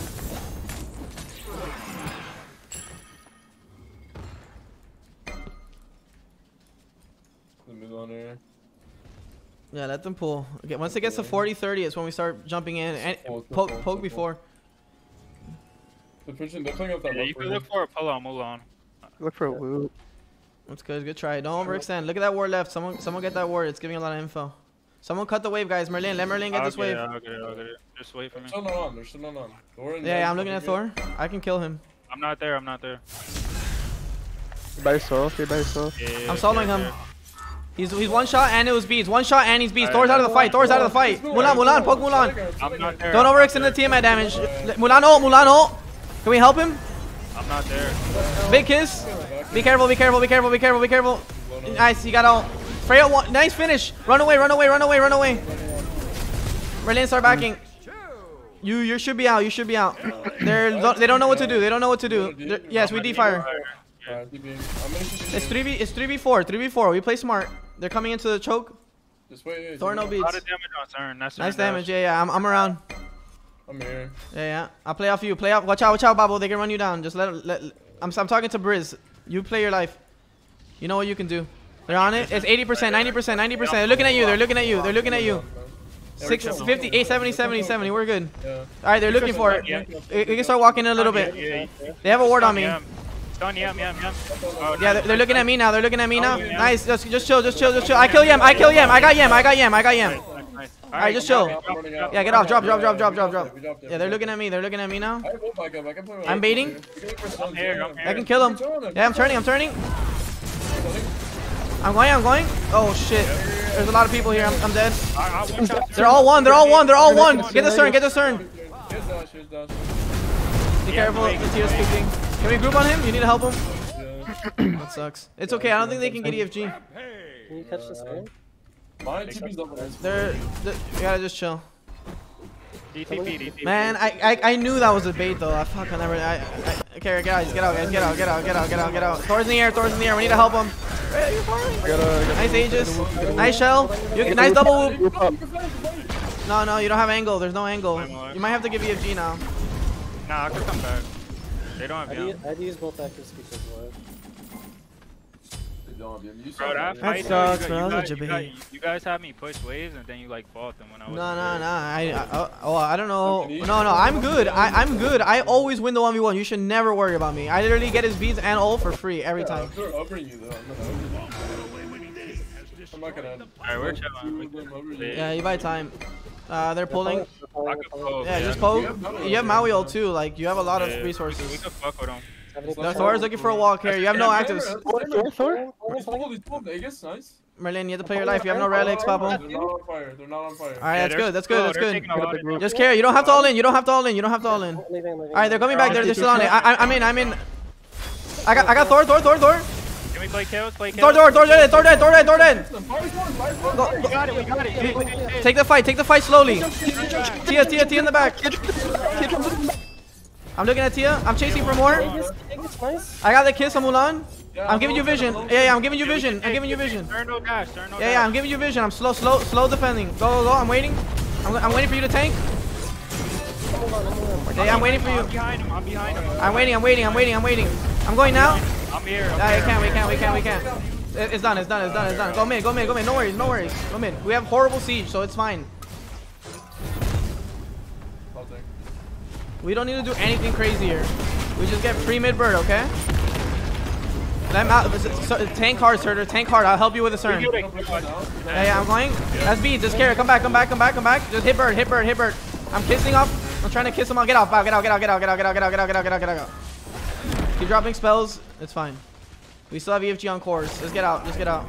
The mid on here. Yeah, let them pull. Okay, once it gets to forty, thirty, it's when we start jumping in. And Pull, pull, poke, pull, poke pull. before. They're pushing, they're playing up that Yeah, left you can wing. look for a pull on Mulan. Look for a loop. That's good. Good try. Don't overextend. Look at that ward left. Someone, someone get that ward. It's giving a lot of info. Someone cut the wave, guys. Merlin, let Merlin get I'll this get wave. it, I'll get it, I'll get it. Just wait for They're me. still not on, they're still not on. Thor and Yeah, yeah, Ned I'm looking at coming Thor. I can kill him. I'm not there, I'm not there. You're by yourself. You're by yourself. Yeah, yeah, I'm soloing yeah, him. yeah. He's he's one shot and it was beads. One shot and he's beads. Alright, Thor's out of the fight. Thor's out of the fight. Mulan, Mulan, poke Mulan. I'm not there. Don't I'm not overextend the there. T M I damage. Mulan ult, Mulan ult. Can we help him? I'm not there. Big kiss. Be careful, be careful, be careful, be careful, be careful. Nice, you got ult. Freya, one, nice finish. Run away, run away, run away, run away. Merlin, start backing. You you should be out. You should be out. They're they don't know what to do. They don't know what to do. They're- yes, we defire. Alright, keep being- I'm gonna keep being- It's three v it's three v four. three v four. We play smart. They're coming into the choke. Just wait, wait, Thor no wait. beats. A lot of damage on turn. That's Nice turn damage. dash. Yeah, yeah. I'm I'm around. I'm here. Yeah, yeah. I'll play off you. Play off. Watch out, watch out, Babo. They can run you down. Just let. let I'm I'm talking to Briz. You play your life. You know what you can do. They're on it. It's eighty percent, ninety percent, ninety percent. They're looking at you. They're looking at you. They're looking at you. six, fifty, eight, seventy, seventy, seventy. We're good. Yeah. All right, they're looking for it. Yeah. We we can start walking in a little bit. Yeah, They have a ward on me. yeah. Stun, yam, yam, yam. Oh, Yeah, they're, they're looking at me now. They're looking at me now. yeah. Nice. Just just chill. Just chill. Just chill. I kill Yem. I kill Yem. I got Yem. I got Yem. I got Yem. Nice, nice, nice. Alright, just chill. I'm running out. Yeah, get off. Drop, drop, drop, drop, We drop, dropped drop. it, we dropped it, Yeah, we they're dropped looking it. at me. They're looking at me now. I have ult back up, I can play with I'm ult baiting. here. You can look for stuns, here, yeah. I'm here. I can kill him. Yeah, I'm turning. I'm turning. I'm going. I'm going. Oh shit. There's a lot of people here. I'm, I'm dead. I, I one shot. They're all one. They're all one. They're all one. Get the turn. Get the turn. Here's dash, here's dash. Be Yeah, careful. wait. The tier's speaking. Can we group on him? You need to help him. Yeah. That sucks. It's okay. I don't think they can get E F G. Can you catch this game? Mine T P's up nice. They're. they're you gotta just chill. D T P, D T P. Man, I, I I knew that was a bait though. I fuck I never. I, I okay, get out. Just get out, guys. Get out. Get out. Get out. Get out. Get out. Thor's in the air. Thor's in the air. We need to help him. Hey, you're fine. I gotta, I gotta Nice Aegis. Nice shell. You nice double whoop. loop up. No, no, you don't have angle. There's no angle. You might have to give E F G now. Nah, I could come back. They don't have I'd, yam. use, I'd use both active speakers wide. They don't have him. You Bro, saw that that. fight, That though, sucks, you, bro. guys, That was you, a guys, debate. you guys had me push waves and then you like fought them when I was. No, no, no. I, I, oh, I don't know. No, no, I'm good. I, I'm good. I always win the one v one. You should never worry about me. I literally get his beads and ult for free every Yeah, time. They're overing you though. I'm not overing you. I'm not gonna. Alright, we're chilling. We- I'm over you. Yeah, you buy time. Uh, they're pulling. They're pulling, I they're could pulling. poke. Yeah, just You poke. have Maui You have ult, Maui yeah. ult too. Like, you have a lot of Yeah, We resources. could fuck with them. seventy The percent. Thor is looking for a walk here. You have no actives. Thor, Thor? He's pulled, he's pulled. Vegas, nice. Merlin, you have to play your life. You have no relics, Papo. They're not on fire. They're not on fire. Alright, Yeah, that's they're good. That's slow, good. That's they're good. taking a lot of- Just care. You don't have to all in. You don't have to all in. You don't have to all in. I'm leaving, I'm leaving. Alright, they're coming back. They're, they're still on it. I, I, I'm in. I'm in. I got. I got Thor. Thor. Thor. Thor. Can we play kills? Play kills? Thor. Thor. Thor dead. Thor dead. Thor dead. Thor dead. Fire's one, fire's one. Go, We go. got it, we got it. Take the fight. Take the fight slowly. Tia. Tia. Tia in the back. I'm looking at Tia. I'm chasing for more. Vegas, Vegas, nice. I got the kiss on Mulan. Yeah, I'm giving you vision. Yeah, yeah. I'm giving you vision. I'm giving you vision. Turn no dash, turn no Yeah, yeah. I'm giving you vision. I'm slow, slow, slow defending. Go, go, go. I'm waiting. I'm, I'm waiting for you to tank. Hold on, hold on. Yeah, yeah, I'm waiting for I'm you. behind him, I'm behind him. I'm waiting. I'm waiting. I'm waiting. I'm waiting. I'm going now. I'm here. I'm Yeah, we here. can't. We can't. We can't. We can't. It- It's done. It's done. It's done. It's done. Go mid. Go mid. Go mid. No worries. No worries. Go mid. We have horrible siege, so it's fine. I'll take. We don't need to do anything crazy here. We just get free mid bird, okay? Let him out. So, tank hard, Surtur. Tank hard. I'll help you with a turn. You Yeah, like- yeah. I'm going. That's beat. Just carry. Come back. Come back. Come back. Come back. Just hit bird. Hit bird. Hit bird. I'm kissing off. I'm trying to kiss him off. Get off. Get out. Get out. Get out. Get out. Get out. Get out. Get out. Get out. Get out. Get out. Get out. Keep dropping spells. It's fine. We still have E F G on cores. Just get out. Just get out.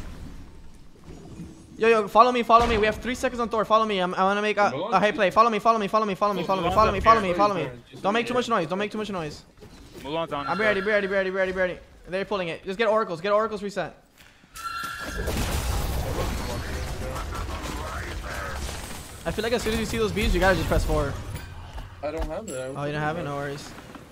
Yo, yo, follow me, follow me. We have three seconds on Thor. Follow me. I'm, I want to make a, a high play. Follow me, follow me, follow me, follow me, follow me, follow me, follow me, follow me. Don't make too much noise. Don't make too much noise. Mulan's on. I'm ready, be ready, be ready, be ready, be ready. They're pulling it. Just get oracles. Get oracles reset. I I feel like as soon as you see those beams, you gotta just press forward. I don't have it. I Oh, you don't have it? No worries.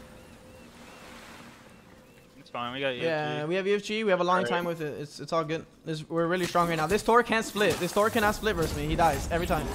It's fine. We got E F G. Yeah, we have E F G. We have a long time with it. It's it's all good. This, we're really strong right now. This Thor can't split. This Thor cannot split versus me. He dies every time.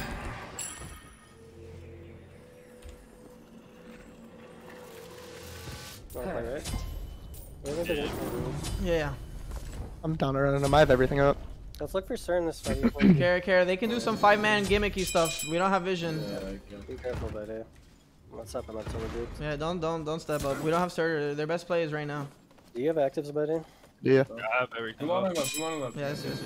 Wanna play right? Where are they going? Yeah, yeah. I'm down around him. I have everything up. Let's look for Cern this fight. Care, care. They can do some five-man gimmicky stuff. We don't have vision. Yeah, I can. Be careful, buddy. What's up? I'm not so good. Yeah, don't don't don't step up. We don't have starter. Their best play is right now. Do you have actives, buddy? Yeah. I have everything. Come on, left. Come on, left. Yeah, seriously.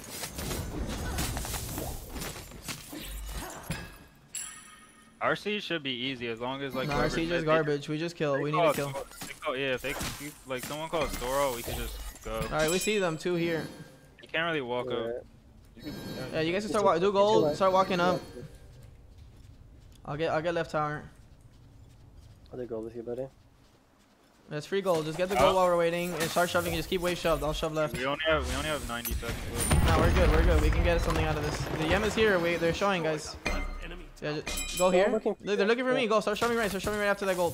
R C should be easy as long as like. No, whoever's R C just mid, they- garbage. We just kill. they We need call to kill. Thor- they call- yeah, if they can, if, like someone calls Thoro, we can just go. All right, we see them two here. You can't really walk up. Alright. You can, Yeah, you guys can start wa do gold. Start walking up. I'll get I'll get left tower. I'll do gold with you, buddy. That's free gold. Just get the gold while we're waiting and start shoving. Just keep wave shoved. I'll shove left. We only have we only have ninety seconds left. No, we're good. We're good. We can get something out of this. The Yem is here. We, they're showing, guys. Enemy Yeah, just go here. looking for Look, they're looking for me. Go. Start shoving right. Start shoving right after that gold.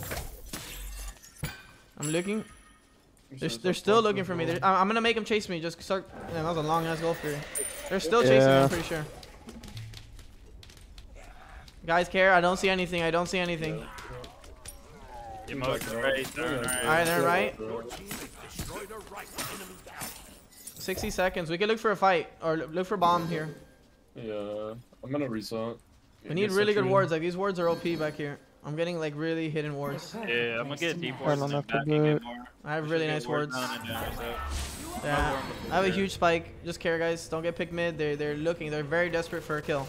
I'm looking. They're, they're still looking for me. They're, I'm I'm gonna make them chase me. Just start. Man, that was a long ass goal for you. They're still chasing me. Yeah. I'm pretty sure. Guys, care. I don't see anything. I don't see anything. Emote right, turn right. All right, they're right. destroyed a right. Enemy down. sixty seconds. We can look for a fight or lo- look for bomb here. Yeah, I'm gonna reset. We need really good wards. Like these wards are O P back here. I'm getting like really hidden wards. Yeah, I'm gonna get deep I wards don't and then have to back and do get it. more. I have We really should nice get wards wards. down and down, so. Yeah, I have a huge spike. Just care, guys. Don't get picked mid. They're they're looking. They're very desperate for a kill.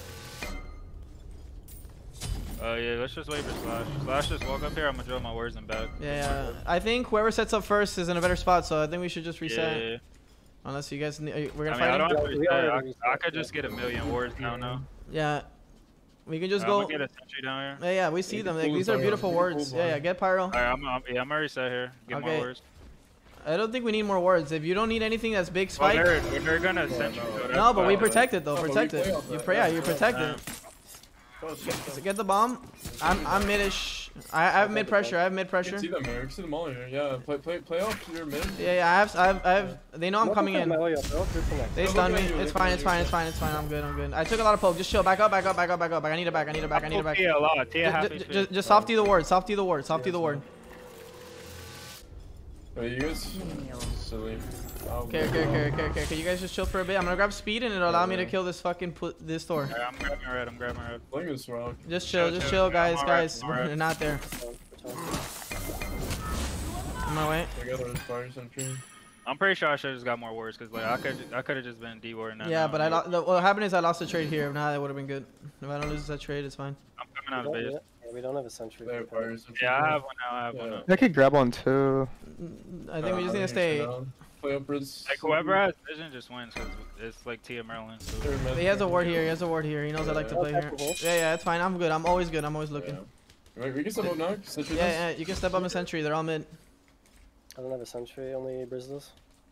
Oh uh, yeah, let's just wait for Slash. Slash just walk up here. I'm gonna drill my wards and back. Yeah, yeah. I think whoever sets up first is in a better spot. So I think we should just Yeah, reset. yeah, yeah. Unless you guys, ne- we're I gonna mean, I fight. don't him? have to We reset. already I, reset, I could yeah. just get a million wards now. now. Yeah, we can just Alright, go. I'm gonna get a sentry down here. Yeah, yeah. We see Yeah, them. get Like, full these are pyro, beautiful get wards. full Yeah, yeah. pyro. Get pyro. Alright, I'm, I'm, yeah, I'm already set here. Get Okay. my wards. I don't think we need more wards. If you don't need anything that's big Well, spike. they're, they're gonna sentry. so that's No, but we fine. protect it though. No, but we Protect play it. off You that. pray. Yeah, you protect Yeah. it. So get the bomb. I'm I'm midish. I, I have mid pressure. I have mid You pressure. can see them here. You can see them all here. Yeah, play, play, play off your mid. Yeah, yeah. I have I have, I have They know I'm coming in. They They stunned me. It's fine. It's fine. It's fine. It's fine. I'm good. I'm good. I took a lot of poke. Just chill. Back up. Back up. Back up. Back up. Back. I need it back. I need it back. I need it back. Tia a lot. Tia half Just, H P. just, just softy the ward. Softy the ward. Softy the ward. Wait, you guys silly. I'll Care, go. care, care, care, care. Can you guys just chill for a bit? I'm gonna grab speed and it'll allow me to Yeah. kill this fucking put this door. Alright, I'm grabbing red. I'm grabbing red. Playing this rock. Just chill. Just chill. chill, I'm guys. alright, Guys, I'm alright. they're not there. On my way. I got a fire sentry. I'm pretty sure I should have just got more wards because like I could I could have just been D warding that. Yeah, now. but I lo- the, what happened is I lost the trade here. If not, that would have been good. If I don't lose that trade, it's fine. I'm coming out of base. Yeah, we don't have a sentry. They have fire sentry. Yeah, I have one now. I have one Yeah. now. I could grab one too. I think we just need to Uh, stay. Play upwards. Like whoever has vision just wins because it's like Tia Merlin. So. They're mid. He has a ward here. He has a ward here. He knows I like to Yeah. play here. Yeah, yeah, it's fine. I'm good. I'm always good. I'm always looking. Yeah. Right, we can step up now. Sentry Yeah, this. yeah. You can step up in sentry. They're all mid. I don't have a sentry, only Brizzles.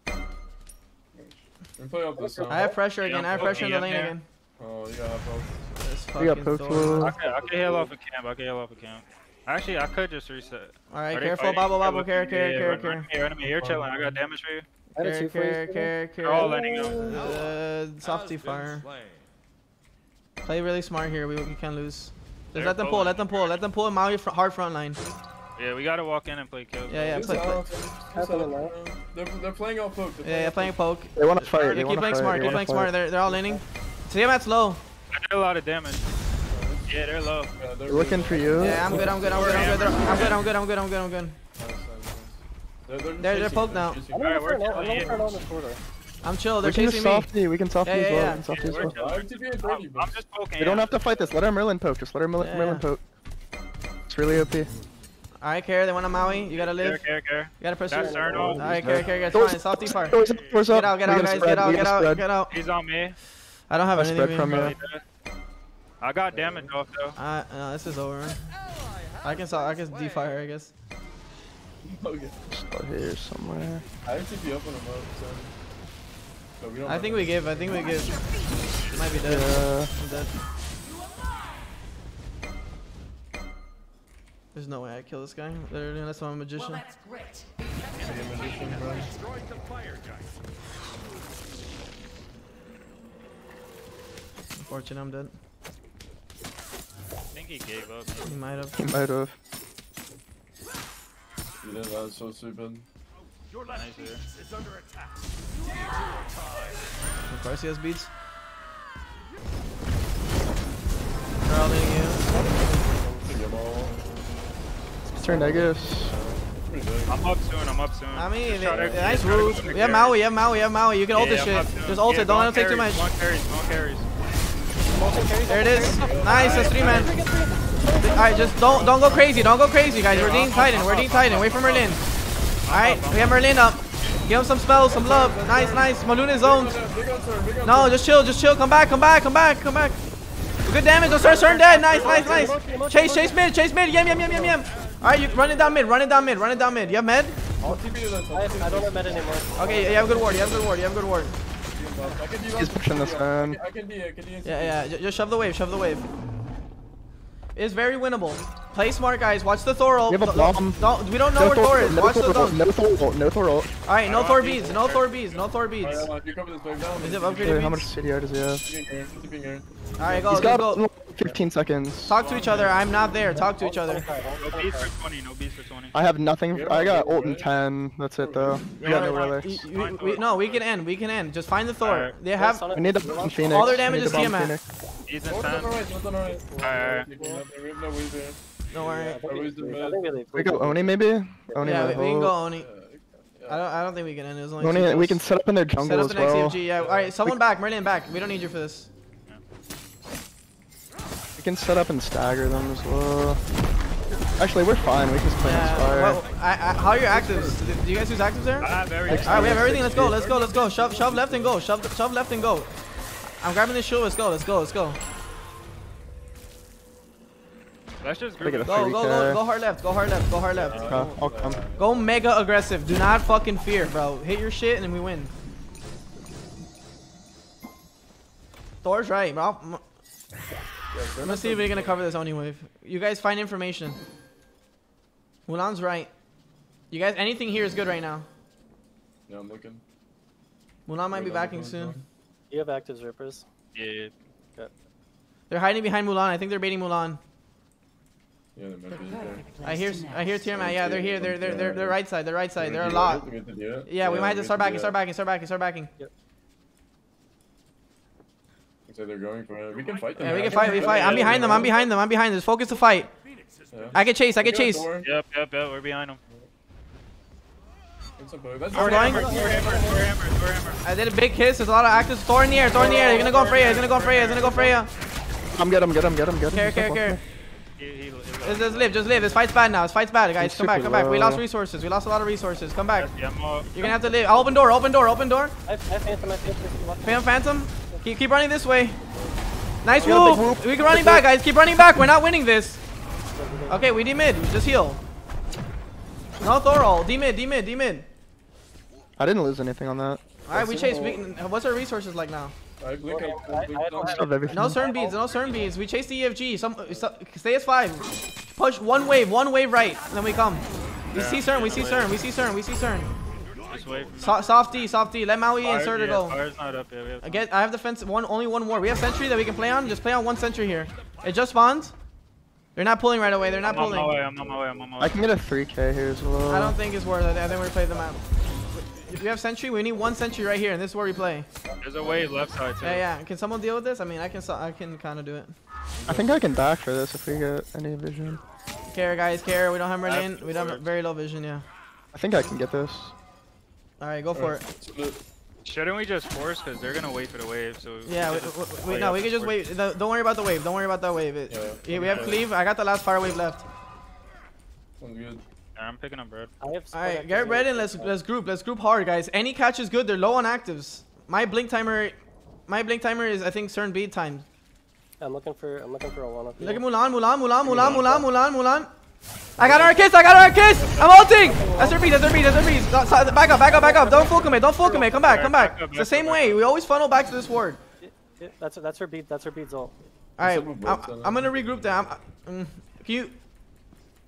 And play up this I now. have pressure again. I have Yeah, pressure in the yeah, lane yeah. again. Oh, you got half health. This We got fucking poked Thor. full. I could, I could heal off a camp. I could heal off a camp. Actually, I could just reset. All right, Are they careful, fighting? bobble, bobble, Yeah, care, care, yeah, care, run- care. run me, run me. You're chilling. I got damage for you. I had a Care, two for you. care, care, They're all care. letting go. Uh, softy fire. Play really smart here. We, we can't lose. Just They're let them pull. pulling. Let them pull. Let them pull. Maui fr hard front line. Yeah, we gotta walk in and play kills. Yeah, yeah. Good Play, play. stuff. Good Happening stuff. They're, they're playing off poke. They're Yeah, yeah. off Playing poke. poke. They want to fight. Yeah, They keep want to playing fight. smart. They Keep want playing to smart. fight. They're they're all laning. Tiamat's low. I did a lot of damage. Yeah, they're low. Yeah, they're They're looking for you. Yeah, I'm good. I'm good. I'm good. I'm good. I'm good. I'm good. I'm good. I'm good. I'm good. They're, they're, They're- they're poked now. I'm Alright, gonna we're turn on, I'm chilling, gonna yeah. turn on this corridor. I'm chill. They're We can just chasing me. softy. We can softy Yeah, as yeah, well. yeah. We can softy Yeah, as we're well. chilling. I have to be at thirty, I'm, I'm just poking. They don't yeah. have to fight this. Let our Merlin poke. Just let our Merlin, Yeah. Merlin poke. It's really O P. All right, care. They want a Maui. You gotta Care, live. care, care. You gotta press That's your. Cern All off. right, care, care, care. It's Doors- fine. Softy fire. Doors up, doors up. Get out, get We out, gotta guys. spread, Get out, we get gotta out, spread. get out. He's on me. I don't have I anything. spread for from me. you. Really dead. I got damage off though. Uh, no, this is over. I can saw. I can defire. I guess. Okay. Still here somewhere. I have to be up on a mode, so. so we don't I think we give. I think we give. Might be dead. Yeah. I'm dead. There's no way I kill this guy. Literally, unless I'm a magician. Well, that's great. Magician, bro. Destroyed the fire giant. Unfortunate, I'm dead. I think he gave up. He might have. He might have. You did that, so stupid. Your left Nice piece there. is under attack. Of course he has beats. Crowding you. Turn negative. I'm up soon. I'm up soon. I mean, Just try to- nice try to rules. go to We have carry. Maui, we have Maui, we have Maui. You can ult Yeah, this I'm shit. up soon. Just ult Yeah, it. Don't let him go take too carries, much. Go carries. Go carries. There it is. Nice, that's three man. Alright, just don't don't go crazy. Don't go crazy, guys. We're Dean Titan. We're Dean Titan. Wait for Merlin. Alright, we have Merlin up. Give him some spells, some love. Nice, nice. Maluna is zoned. No, just chill, just chill. Come back, come back, come back, come back. Good damage. Don't start certain dead. Nice, nice, nice. Chase, chase mid, chase mid. Yum, yum, yum, yum, yum. Alright, you run it down mid, run it down mid, run it down mid. You have med? I'll T P to this. I, have, I don't have med anymore. Okay, you have good ward, you have good ward, you have good ward. I can do He's pushing this man. I can be, I can be. Yeah, yeah, ju- just shove the wave, shove the wave. It's very winnable. Play smart, guys. Watch the Thor ult. You have a Don't- bomb. Don't, we don't know where Thor is. no Watch the Thor ult, zone. no Thor ult, no Thor ult. Alright, no Thor beads, no Thor beads, no Thor beads. Alright, you cover this wave down. Is it Wait, upgraded how much beads? C D R does he have? Alright, go, He's go, got go. fifteen seconds. Talk to each other. I'm not there. Talk to each other. No beats for twenty. No beats for twenty. I have nothing. I got ult in ten. That's it though. We got no Alright, relics. we- we- we- no, we can end. We can end. Just find the Thor. Alright. They have. We need the bomb Phoenix. All their We damage need is the bomb Tiamat. Phoenix. He's in What's on the ten. right? What's on the right? Alright. We have no wave there. Don't worry. I think we, Always the I med. think we leave. We go Oni maybe? Oni Yeah, we, might we can go hold. Oni. I don't. I don't think we can end. There's only Oni, two we kills. can set up in their Set jungle up as an well. X C F G. Yeah. All right. Someone back. Merlin back. We don't need you for this. We can set up and stagger them as well. Actually, we're fine. We can just play Yeah. Inspire. Well, I, I, how are your actives? Do do you guys use actives there? I have everything. All right, we have everything. Let's go. Let's go. Let's go. Shove, shove left and go. Shove, shove left and go. I'm grabbing this shield. Let's go. Let's go. Let's go. Let's just Look group at it. it. Go, go, go, go hard left. Go hard left. Go hard left. Okay, I'll come. Go mega aggressive. Do not fucking fear, bro. Hit your shit and then we win. Thor's right, bro. I'm I'm gonna see if we're gonna cover this Oni wave. You guys find information. Mulan's right. You guys, anything here is good right now. Yeah, I'm looking. Mulan might be Wait, backing I'm soon. looking. You have actives, Rippers. Yeah. They're hiding behind Mulan. I think they're baiting Mulan. Yeah, they The might be there. perfect place I hear, to I hear nest. Tiamat. Yeah, they're here. They're, they're, they're, they're right side. They're right side. They're a lot. Yeah, we might have to start backing, start backing, start backing, start backing. So they're going for it. We can fight them. Yeah, we I can fight. We do fight. it. I'm behind them. I'm behind them. I'm behind them. Just focus the fight. Phoenix is Yeah. I can chase. I can Look at chase. Thor. Yep, yep, yep. We're behind him. It's a bug. That's We're just- going. Thor hammer, Thor hammer, Thor hammer. I did a big kiss. There's a lot of actives. Thor in the air. Thor in the air. He's gonna go on Freya. He's gonna go on Freya. He's gonna go Freya. I'm get him, get him, get him, get him. Care, care, care. He, he, he Just, just live. Just live. This fight's bad now. This fight's bad, guys. He's Come back. super Come back. We low. lost resources. We lost a lot of resources. Come back. Yeah, I'm all, You're gonna have to live. I'll open door. Open door. Open door. I have, I have Phantom, I have Phantom. Watch Phantom, Phantom. Keep, keep running this way. Nice Yeah, big move. whoop. We can running back, guys. Keep running back. We're not winning this. Okay, we D mid. Just heal. No Thorol. D mid. D mid. D mid. I didn't lose anything on that. All right, we chase. We, what's our resources like now? I blink Okay, up. I- I don't I have- have everything. No certain beads. No certain beads. We chase the E F G. Some, so, stay as five. Push one wave. One wave right. And then we come. We Yeah, see CERN. We see wave. CERN. We see CERN. We see CERN. just wait for So, soft D. Soft D. Let Maui and Fire- Surtur yeah, go. Fire's not up yet. We have I get. I have defense. One. Only one more. We have sentry that we can play on. Just play on one sentry here. It just spawned. They're not pulling right away. They're not I'm on my way, pulling. I'm on my way, I'm on my way. I can get a three K here as well. I don't think it's worth it. I think we play the map. If we have sentry, we need one sentry right here, and this is where we play. There's a wave left side too. Yeah, yeah. Can someone deal with this? I mean, I can. so- I can kind of do it. I think I can back for this if we get any vision. Care, guys. Care. We don't have Merlin. That's We don't have works. very low vision. Yeah. I think I can get this. All right, go for it. Split. Shouldn't we just force? Because they're going to wait for the wave. So Yeah. We, just we, play we, no, up we the can just force. wait. The- Don't worry about the wave. Don't worry about that wave. It, Yeah. yeah, we have Okay. cleave. I got the last fire wave left. Sounds good. Yeah, I'm picking up bread. I have All support right, actives get in ready it. and let's let's group. Let's group hard, guys. Any catch is good. They're low on actives. My blink timer, my blink timer is I think certain beat time. I'm looking for, I'm looking for a one up here. Look at Mulan, Mulan, Mulan, Mulan, Mulan, Mulan, Mulan. I got her kiss. I got her kiss. I'm ulting. That's her beat. That's her beat. That's her beat. So- so- Back up. Back up. Back up. Don't full commit. Don't full commit. Come back. Come back. It's the same way. We always funnel back to this ward. Yeah, That's, that's her beat, that's her beat's ult. All right. Someone I'm, broke that. I'm gonna regroup them. I'm- mm, Can you?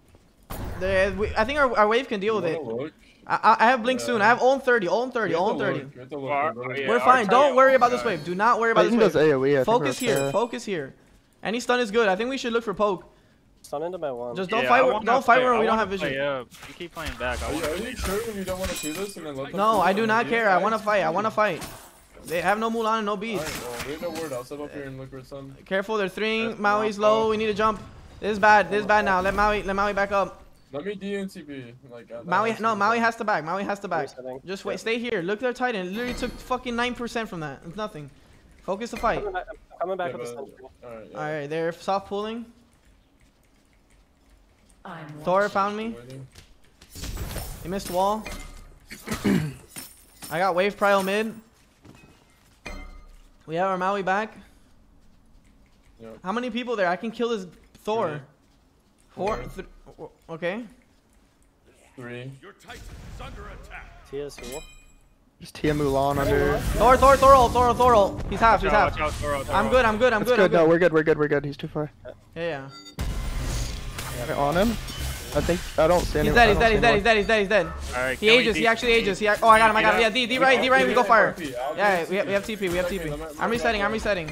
The, we, I think our, our wave can deal with it. Look. I, I have blink Yeah. soon. I have own thirty, own thirty, We have to own thirty. look, we have to look, Our- bro. yeah, We're our fine. tower- Don't worry about this yeah. wave. Do not worry about Titan this does wave. A O E. I think Focus we're here. okay. Focus here. Any stun is good. I think we should look for poke. Stun into my one. Just don't Yeah, fight. I where- wanna Don't fight play- where I we don't wanna have vision. play up. You keep playing back. I Are you, wanna are play you sure when you don't want to do this and then let them No, do I it do and not then care. you I want to guys? fight. I want to fight. They have no Mulan and no beast. Alright, well, we have no word. I'll step up here and look for some. Careful, they're threeing. That's Maui's not low. poke. We need to jump. This is bad. This is bad now. Let Maui. Let Maui back up. Let me D N T P. Like, uh, that Maui. has No, to be Maui done. has to back. Maui has to back. Resetting. Just wait. Stay here. Look at their Titan. It literally took fucking nine percent from that. It's nothing. Focus the fight. Coming back, I'm coming back Yeah, with the but- sentry. Alright, yeah. All right, they're soft pulling. I'm Thor watching. found me. Waiting. He missed wall. I got wave prio mid. We have our Maui back. Yep. How many people there? I can kill this Thor. Three. Four. Four. Th okay. Three. Your Titan is under attack. Tia's here. Just Tia Mulan under. Thor, Thor, Thor ult, Thor, Thor ult. He's half, he's Watch out, half. watch out, Toro, Toro. I'm good, I'm good, I'm That's good, I'm good. No, good. we're good. We're good. We're good. He's too far. Yeah, yeah. Okay, on him. I think I don't see any. He's dead, I he's don't dead, see he's dead, anyone. he's dead, he's dead, he's dead. Alright, He can we ages, he D- actually ages. He, oh, I got him, I got him. Yeah, D, D right, D right, we go fire. I'll do Yeah, it. we have, we have T P, we have T P. I'm resetting, I'm resetting.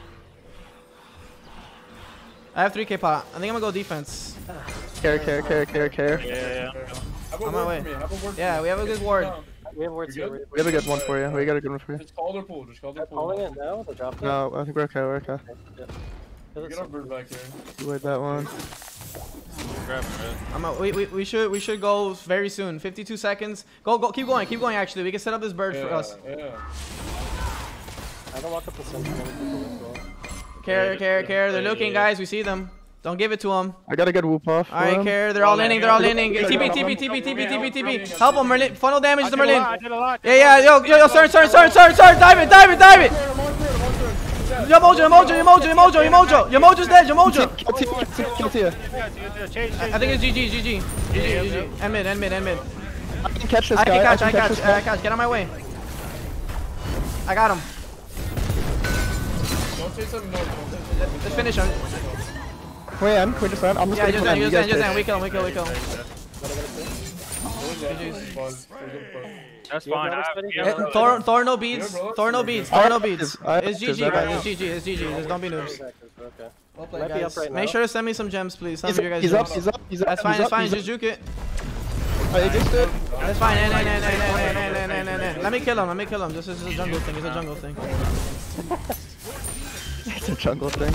I have three K pot. I think I'm gonna go defense. Care, care, care, care, care. Yeah, yeah, yeah. Have a On my word way. for me. Have a word for Yeah, me. we have a good ward. We have words You here. good? We We have a good one for you. We got a good one for you. Just call their pool. Just call their are pool. calling it now. The drop. No, I think we're okay. We're okay. Get our bird back here. Avoid that one. Grab him, right? I'm a, we, we, we should we should go very soon. fifty-two seconds. Go go keep going, keep going actually. We can set up this bird for Yeah, us. yeah. I don't walk up the sentry. Many people as well. Care, care, care. They're Yeah, looking, yeah. guys. We see them. Don't give it to them. I got a good whoop off. for Alright, him. care. They're all inning. They're all inning. T P, T P, T P, T P, T P, T P. Help them, Merlin. Funnel damage I to did a lot, I Merlin. did a lot. Yeah, yeah. Yo, yo, yo. Turn, turn, turn, turn, turn. Dive it, dive it, dive it. Yamojo, Yamojo, Yamojo, Yamojo, Yamojo. Yamojo's dead. Yamojo. Kill Tia, kill Tia, kill Tia. Yeah, yeah, yeah, change, change. I think it's G G, G G. G G, G G. End mid, end mid, end mid. I can catch this I guy. can catch, I can catch, this I guy. catch. Get on my way. I got him. Don't chase him north. Don't chase him north. Let's finish him. Wait, I'm just ran. I'm just Yeah, waiting just for end, them. You just guys end, just end. chase. We kill him, we kill, we kill. That's You have fine. I, notice, we buddy? have Eh, a- Thor, Thor no beads. Yeah, bro. Thor no beads. I Thor no have beads. this, I have It's G G, this, guys. I It's G G. It's G G. Just don't be noobs. Okay. Well Might be up right now. Make sure to send me some gems, please. Some He's, of you guys. he's do. up, he's up, he's up. That's fine. he's That's up, fine. he's Just juke it. up. Oh, you just did? That's fine. Nah, nah, nah, nah, nah, nah, nah, nah, nah, nah. Let me kill him. Let me kill him. This is a jungle thing. It's a jungle thing. It's a jungle thing.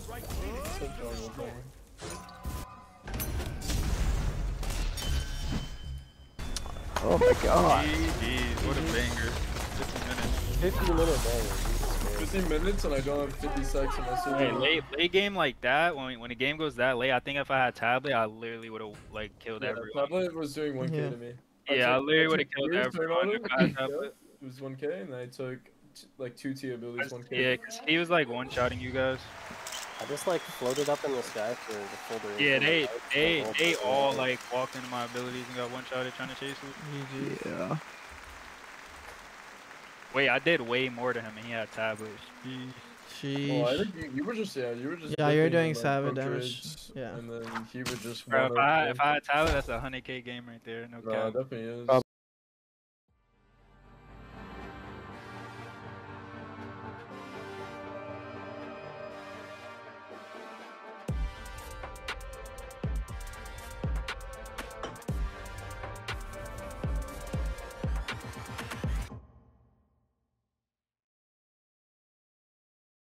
Oh my god. Jeez, what a banger. fifty minutes. fifty minute banger. fifteen minutes and I don't have fifty seconds in my Hey, server. late, late game like that, when we, when the game goes that late, I think if I had tablet, I literally would have like killed Yeah, everyone. tablet was doing one K Yeah. to me. Yeah, I took- literally would have took killed Gears, turned everyone on if it, I had tablet. It was one K and I took t like two T abilities one K. Yeah, because he was like one-shotting you guys. I just like floated up in the sky for the full duration. Yeah, of the they fight, they the whole they fucking all game. like walked into my abilities and got one-shotted trying to chase it. Yeah. Wait, I did way more to him and he had tablets. Jeez. Well, I Sheesh. think you, you were just yeah, you were just. Yeah, you were clicking doing and, like, savage pro damage. trades, Yeah. And then he would just. Bro, if one-up I, them. if I had tablet, that's a one hundred K game right there. No No, cap. it definitely is. Probably.